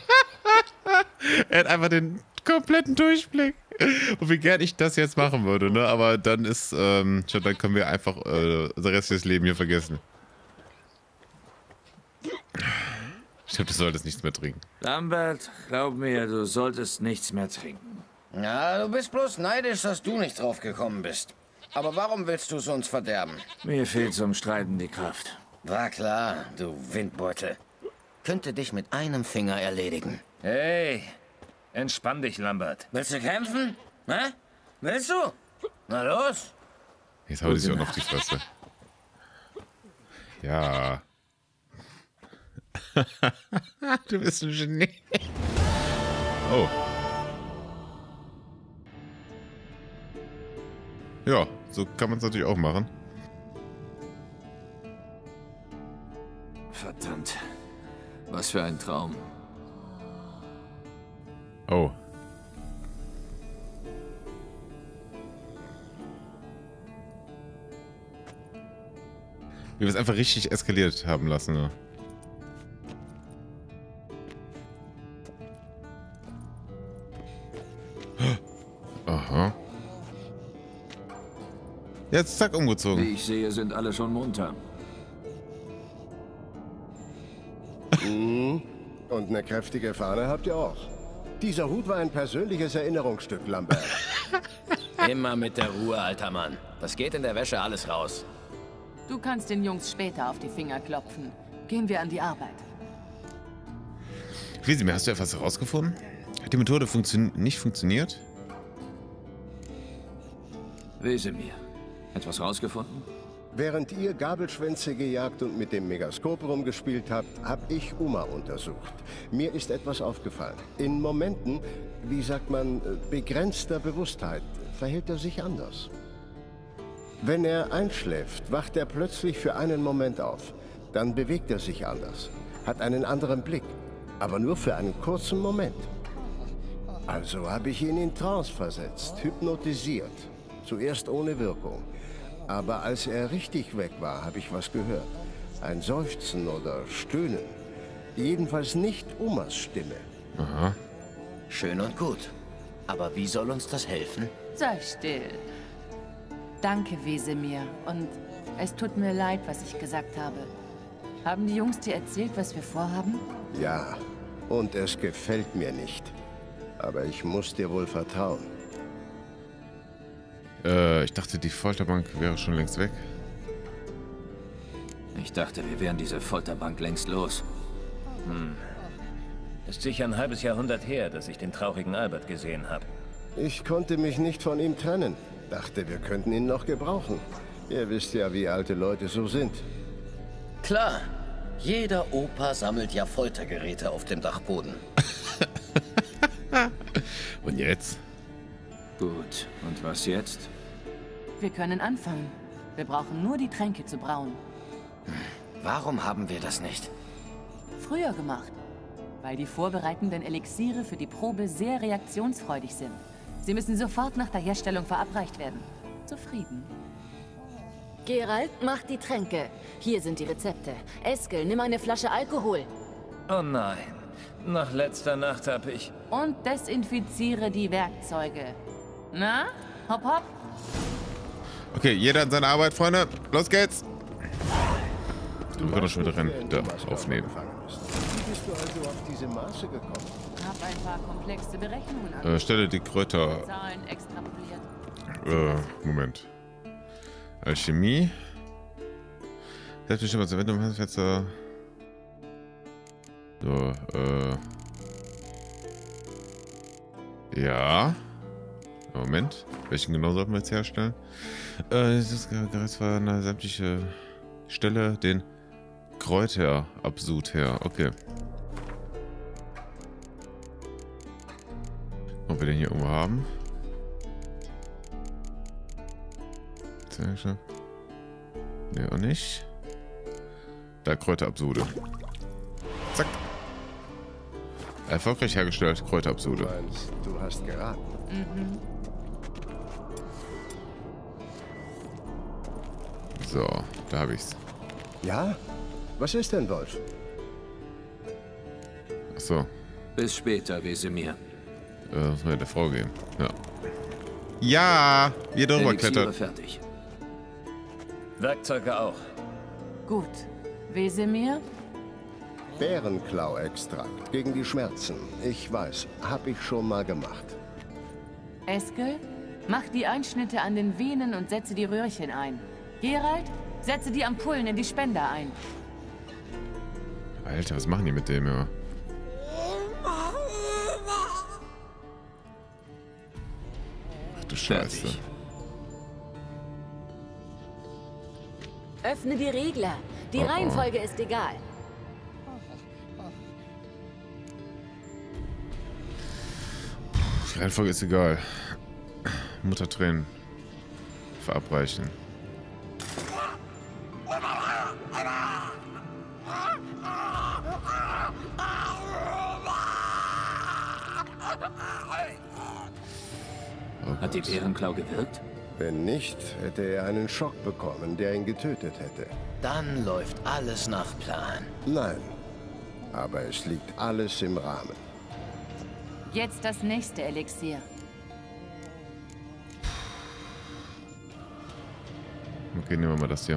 Er hat einfach den kompletten Durchblick. Und wie gern ich das jetzt machen würde, ne? Aber dann ist, ähm, schon, dann können wir einfach äh, das Rest des Lebens hier vergessen. Ich glaube, du solltest nichts mehr trinken. Lambert, glaub mir, du solltest nichts mehr trinken. Ja, du bist bloß neidisch, dass du nicht drauf gekommen bist. Aber warum willst du es uns verderben? Mir fehlt zum Streiten die Kraft. War klar, du Windbeutel. Könnte dich mit einem Finger erledigen. Hey, entspann dich, Lambert. Willst du kämpfen? Hä? Willst du? Na los. Jetzt hau ich sie auch noch auf die Fresse. Ja. Du bist ein Genie. Oh. Ja, so kann man es natürlich auch machen. Verdammt. Was für ein Traum. Oh. Wie wir es einfach richtig eskaliert haben lassen. Ne? Aha. Jetzt zack, umgezogen. Wie ich sehe, sind alle schon munter. Mhm. Und eine kräftige Fahne habt ihr auch. Dieser Hut war ein persönliches Erinnerungsstück, Lambert. Immer mit der Ruhe, alter Mann. Das geht in der Wäsche alles raus. Du kannst den Jungs später auf die Finger klopfen. Gehen wir an die Arbeit. Wesemir, hast du etwas herausgefunden? Hat die Methode funktio- nicht funktioniert? Wesemir, etwas rausgefunden? Während ihr Gabelschwänze gejagt und mit dem Megaskop rumgespielt habt, hab ich Uma untersucht. Mir ist etwas aufgefallen. In Momenten, wie sagt man, begrenzter Bewusstheit, verhält er sich anders. Wenn er einschläft, wacht er plötzlich für einen Moment auf. Dann bewegt er sich anders, hat einen anderen Blick, aber nur für einen kurzen Moment. Also habe ich ihn in Trance versetzt, hypnotisiert. Zuerst ohne Wirkung. Aber als er richtig weg war, habe ich was gehört. Ein Seufzen oder Stöhnen. Jedenfalls nicht Umas Stimme. Aha. Schön und gut. Aber wie soll uns das helfen? Sei still. Danke, Wesemir. Und es tut mir leid, was ich gesagt habe. Haben die Jungs dir erzählt, was wir vorhaben? Ja, und es gefällt mir nicht. Aber ich muss dir wohl vertrauen. Äh, ich dachte, die Folterbank wäre schon längst weg. Ich dachte, wir wären diese Folterbank längst los. Hm. Ist sicher ein halbes Jahrhundert her, dass ich den traurigen Albert gesehen habe. Ich konnte mich nicht von ihm trennen. Dachte, wir könnten ihn noch gebrauchen. Ihr wisst ja, wie alte Leute so sind. Klar. Jeder Opa sammelt ja Foltergeräte auf dem Dachboden. Und jetzt? Gut. Und was jetzt? Wir können anfangen. Wir brauchen nur die Tränke zu brauen. Warum haben wir das nicht? Früher gemacht. Weil die vorbereitenden Elixiere für die Probe sehr reaktionsfreudig sind. Sie müssen sofort nach der Herstellung verabreicht werden. Zufrieden? Geralt, mach die Tränke. Hier sind die Rezepte. Eskel, nimm eine Flasche Alkohol. Oh nein. Nach letzter Nacht habe ich... Und desinfiziere die Werkzeuge. Na? Hopp, hopp. Okay, jeder an seine Arbeit, Freunde. Los geht's. Wir können doch schon wieder rennen. Da, aufnehmen. Wie bist du also auf diese Maße gekommen? Hab ein paar komplexe Berechnungen an. Äh, stelle die Kräuter... Zahlen extrapoliert. Äh, Moment. Alchemie. Selbstbestimmt, also wenn du hast, so, äh... Ja. Moment. Welchen genau sollten wir jetzt herstellen? Äh, das ist gerade war eine sämtliche Stelle den Kräuterabsud her. Okay. Ob wir den hier irgendwo haben? Sehr schön. Ne, auch nicht. Da Kräuterabsude. Zack. Erfolgreich hergestellt, Kräuterabsude. Du meinst, du hast geraten. Mhm. So, da habe ich's. Ja? Was ist denn, Wolf? Achso, Bis später, Wesemir. äh, muss man der Frau geben. Ja. Ja, wir drüber Elixiere klettern. fertig. Werkzeuge auch. Gut. Wesemir? Bärenklau-Extrakt gegen die Schmerzen. Ich weiß, hab ich schon mal gemacht. Eskel? Mach die Einschnitte an den Venen und setze die Röhrchen ein. Geralt? Setze die Ampullen in die Spender ein. Alter, was machen die mit dem, ja? Ach du Scheiße. Fertig. Öffne die Regler. Die Oh, oh. Reihenfolge ist egal. Die Reihenfolge ist egal. Muttertränen verabreichen. Oh Hat die Gott. Bärenklau gewirkt? Wenn nicht, hätte er einen Schock bekommen, der ihn getötet hätte. Dann läuft alles nach Plan. Nein. Aber es liegt alles im Rahmen. Jetzt das nächste Elixier. Okay, nehmen wir mal das hier.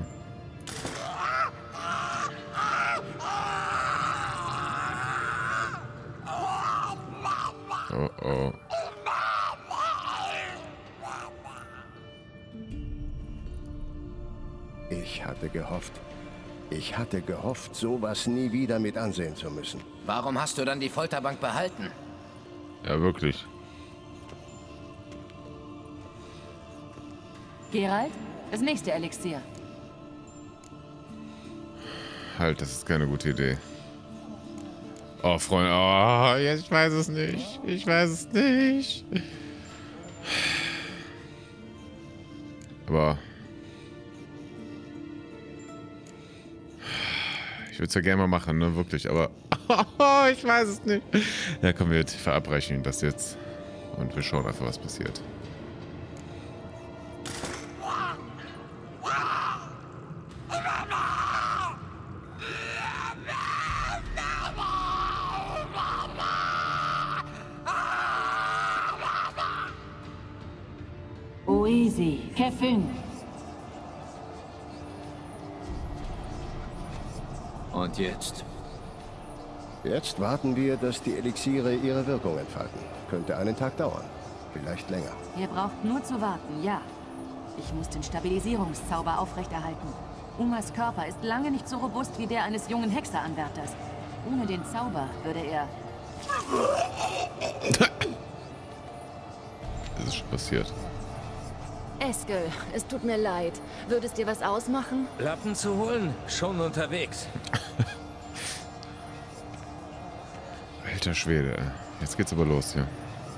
Oh oh. Ich hatte gehofft. Ich hatte gehofft, sowas nie wieder mit ansehen zu müssen. Warum hast du dann die Folterbank behalten? Ja, wirklich. Geralt? Das nächste Elixier. Halt, das ist keine gute Idee. Oh, Freunde. Oh, jetzt, ich weiß es nicht. Ich weiß es nicht. Aber... Ich würde es ja gerne mal machen, ne? Wirklich, aber... ich weiß es nicht. Ja, komm, wir verabreichen das jetzt. Und wir schauen einfach, was passiert. Oisi, Kefün. Und jetzt? Jetzt warten wir, dass die Elixiere ihre Wirkung entfalten. Könnte einen Tag dauern. Vielleicht länger. Ihr braucht nur zu warten, ja. Ich muss den Stabilisierungszauber aufrechterhalten. Umas Körper ist lange nicht so robust wie der eines jungen Hexeranwärters. Ohne den Zauber würde er... Das ist schon passiert. Eskel, es tut mir leid. Würde es dir was ausmachen? Lappen zu holen, schon unterwegs. Alter Schwede, ey. Jetzt geht's aber los hier.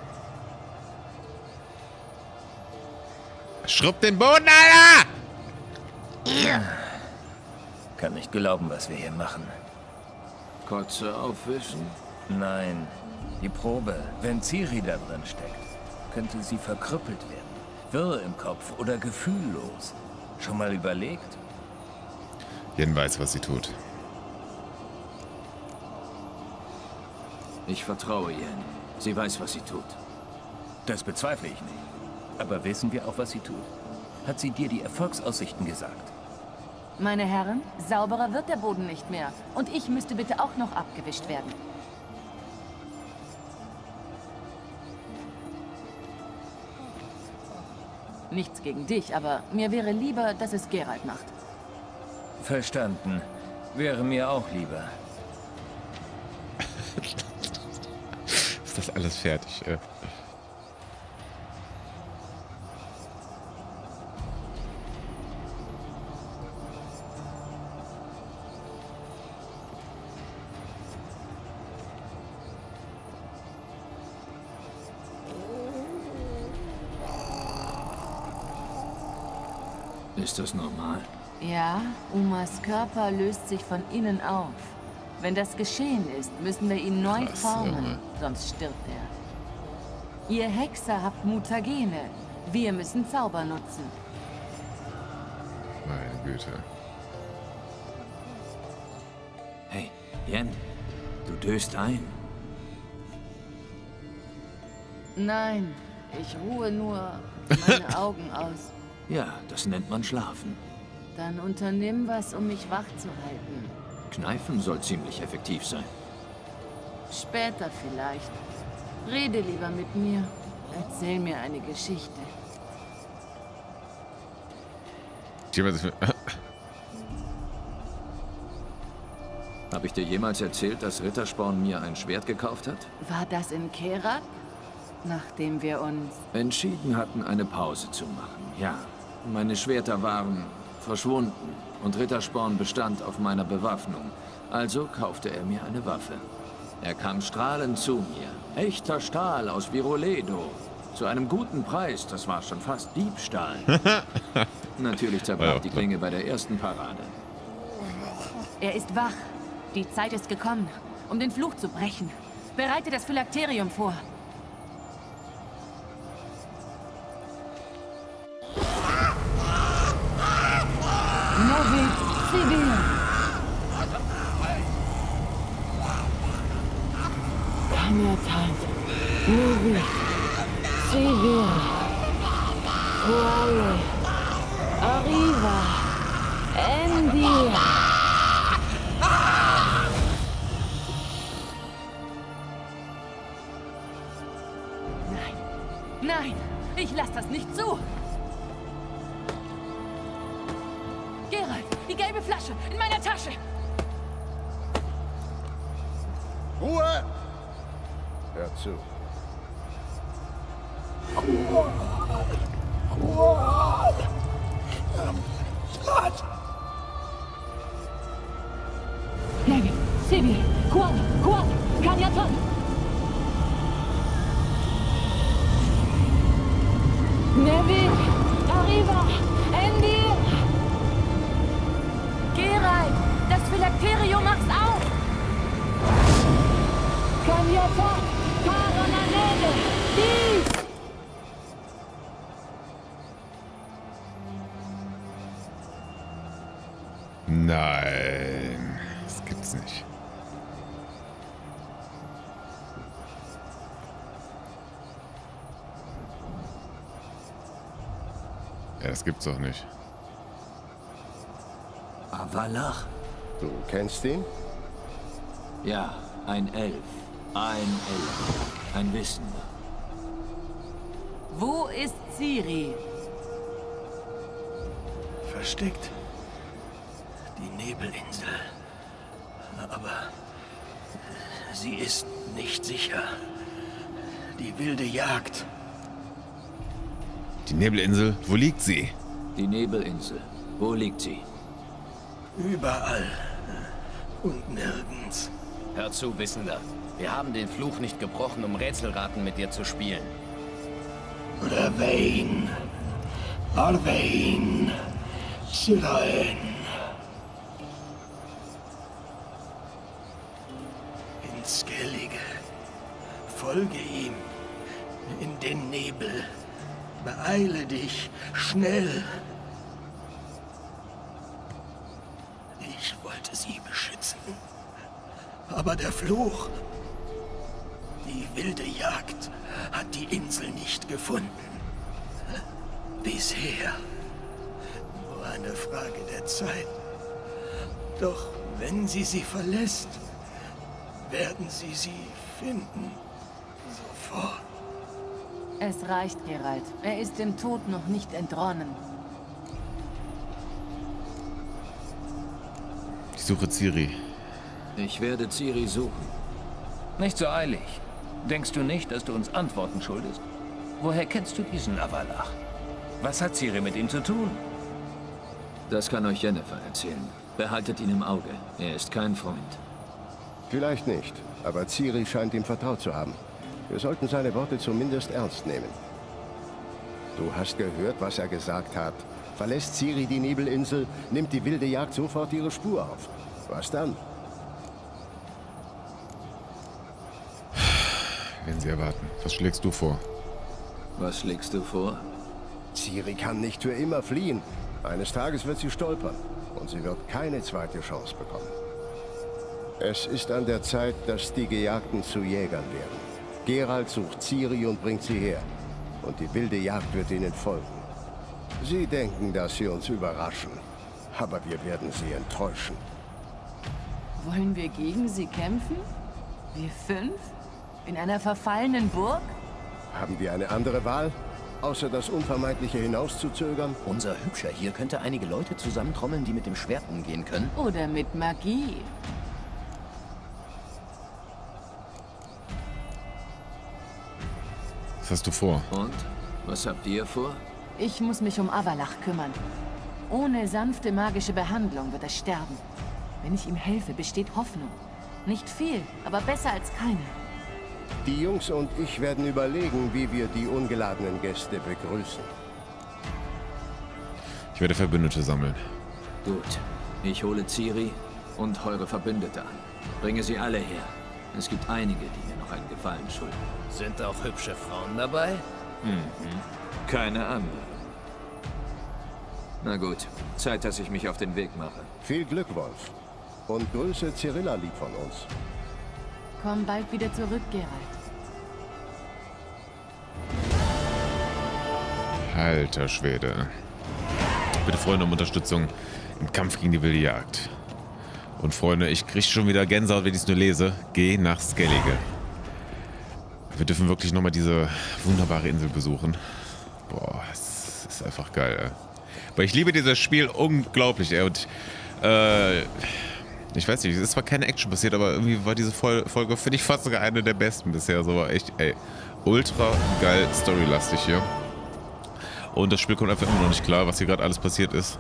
Schrubb den Boden, Alter! Kann nicht glauben, was wir hier machen. Kotze aufwischen? Nein, die Probe. Wenn Ciri da drin steckt, könnte sie verkrüppelt werden. Wirr im Kopf oder gefühllos. Schon mal überlegt? Jen weiß, was sie tut. Ich vertraue Jen. Sie weiß, was sie tut. Das bezweifle ich nicht. Aber wissen wir auch, was sie tut? Hat sie dir die Erfolgsaussichten gesagt? Meine Herren, sauberer wird der Boden nicht mehr. Und ich müsste bitte auch noch abgewischt werden. Nichts gegen dich, aber mir wäre lieber, dass es Geralt macht. Verstanden. Wäre mir auch lieber. Ist das alles fertig? Äh? Ist das normal? Ja, Umas Körper löst sich von innen auf. Wenn das geschehen ist, müssen wir ihn neu Krass, formen, Junge. sonst stirbt er. Ihr Hexer habt Mutagene. Wir müssen Zauber nutzen. Meine Güte. Hey, Yen, du döst ein. Nein, ich ruhe nur meine Augen aus. Ja, das nennt man Schlafen. Dann unternimm was, um mich wach zu halten. Kneifen soll ziemlich effektiv sein. Später vielleicht. Rede lieber mit mir. Erzähl mir eine Geschichte. Habe ich dir jemals erzählt, dass Rittersporn mir ein Schwert gekauft hat? War das in Kerak? Nachdem wir uns... Entschieden hatten, eine Pause zu machen, ja. Meine Schwerter waren verschwunden und Rittersporn bestand auf meiner Bewaffnung. Also kaufte er mir eine Waffe. Er kam strahlend zu mir. Echter Stahl aus Viroledo. Zu einem guten Preis, das war schon fast Diebstahl. Natürlich zerbrach die Klinge bei der ersten Parade. Er ist wach. Die Zeit ist gekommen, um den Fluch zu brechen. Bereite das Phylakterium vor. Novi Civil. Kammertat. Novi Civil. Quale. Arriva. Endia. Nein. Nein. Ich lasse das nicht zu. Geralt, die gelbe Flasche in meiner Tasche. Ruhe! Hör zu. Nevi, Sivi, Qual, Qual, Kanyatan. Nevi, Arriva, Endi. Geralt, das Phylakterium macht's auf. Kanyatan, Karananede, dies. Nein, das gibt's nicht. Ja, das gibt's doch nicht. Avalach? Du kennst ihn? Ja, ein Elf. Ein Elf. Ein Wissender. Wo ist Ciri? Versteckt. Die Nebelinsel. Aber sie ist nicht sicher. Die wilde Jagd. Die Nebelinsel, wo liegt sie? Die Nebelinsel. Wo liegt sie? Überall. Und nirgends. Hör zu, Wissender. Wir haben den Fluch nicht gebrochen, um Rätselraten mit dir zu spielen. Revain. Arvain. Siraen. In Skellige. Folge ihm. In den Nebel. Beeile dich. Schnell. Ich wollte sie beschützen. Aber der Fluch, die wilde Jagd, hat die Insel nicht gefunden. Bisher. Nur eine Frage der Zeit. Doch wenn sie sie verlässt, werden sie sie finden. Sofort. Es reicht, Geralt. Er ist dem Tod noch nicht entronnen. Ich suche Ciri. Ich werde Ciri suchen. Nicht so eilig. Denkst du nicht, dass du uns Antworten schuldest? Woher kennst du diesen Avalach? Was hat Ciri mit ihm zu tun? Das kann euch Yennefer erzählen. Behaltet ihn im Auge. Er ist kein Freund. Vielleicht nicht, aber Ciri scheint ihm vertraut zu haben. Wir sollten seine Worte zumindest ernst nehmen. Du hast gehört, was er gesagt hat. Verlässt Ciri die Nebelinsel, nimmt die wilde Jagd sofort ihre Spur auf. Was dann? Wenn sie erwarten. Was schlägst du vor? Was schlägst du vor? Ciri kann nicht für immer fliehen. Eines Tages wird sie stolpern und sie wird keine zweite Chance bekommen. Es ist an der Zeit, dass die Gejagten zu Jägern werden. Geralt sucht Ciri und bringt sie her. Und die wilde Jagd wird ihnen folgen. Sie denken, dass sie uns überraschen. Aber wir werden sie enttäuschen. Wollen wir gegen sie kämpfen? Wir fünf? In einer verfallenen Burg? Haben wir eine andere Wahl? Außer das Unvermeidliche hinauszuzögern? Unser Hübscher hier könnte einige Leute zusammentrommeln, die mit dem Schwert umgehen können. Oder mit Magie? Was hast du vor? Und? Was habt ihr vor? Ich muss mich um Avalach kümmern. Ohne sanfte magische Behandlung wird er sterben. Wenn ich ihm helfe, besteht Hoffnung. Nicht viel, aber besser als keine. Die Jungs und ich werden überlegen, wie wir die ungeladenen Gäste begrüßen. Ich werde Verbündete sammeln. Gut. Ich hole Ciri und eure Verbündete an. Bringe sie alle her. Es gibt einige, die mir noch einen Gefallen schulden. Sind auch hübsche Frauen dabei? Mhm. Keine andere. Na gut, Zeit, dass ich mich auf den Weg mache. Viel Glück, Wolf. Und Grüße Cyrilla lieb von uns. Komm bald wieder zurück, Geralt. Alter Schwede. Bitte Freunde um Unterstützung im Kampf gegen die wilde Jagd. Und Freunde, ich kriege schon wieder Gänsehaut, wenn ich es nur lese. Geh nach Skellige. Wir dürfen wirklich nochmal diese wunderbare Insel besuchen. Boah, es ist einfach geil, ey. Aber ich liebe dieses Spiel unglaublich, ey. Und, äh, ich weiß nicht, es ist zwar keine Action passiert, aber irgendwie war diese Folge, finde ich, fast sogar eine der besten bisher. So war echt, ey, ultra geil storylastig hier. Und das Spiel kommt einfach immer noch nicht klar, was hier gerade alles passiert ist.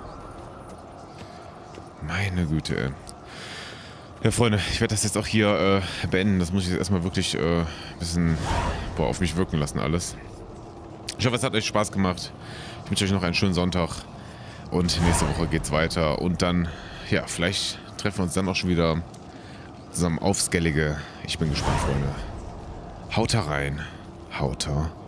Meine Güte, ey. Ja, Freunde, ich werde das jetzt auch hier äh, beenden. Das muss ich jetzt erstmal wirklich äh, ein bisschen boah, auf mich wirken lassen alles. Ich hoffe, es hat euch Spaß gemacht. Ich wünsche euch noch einen schönen Sonntag. Und nächste Woche geht's weiter. Und dann, ja, vielleicht treffen wir uns dann auch schon wieder zusammen auf Skellige. Ich bin gespannt, Freunde. Haut da rein. Haut da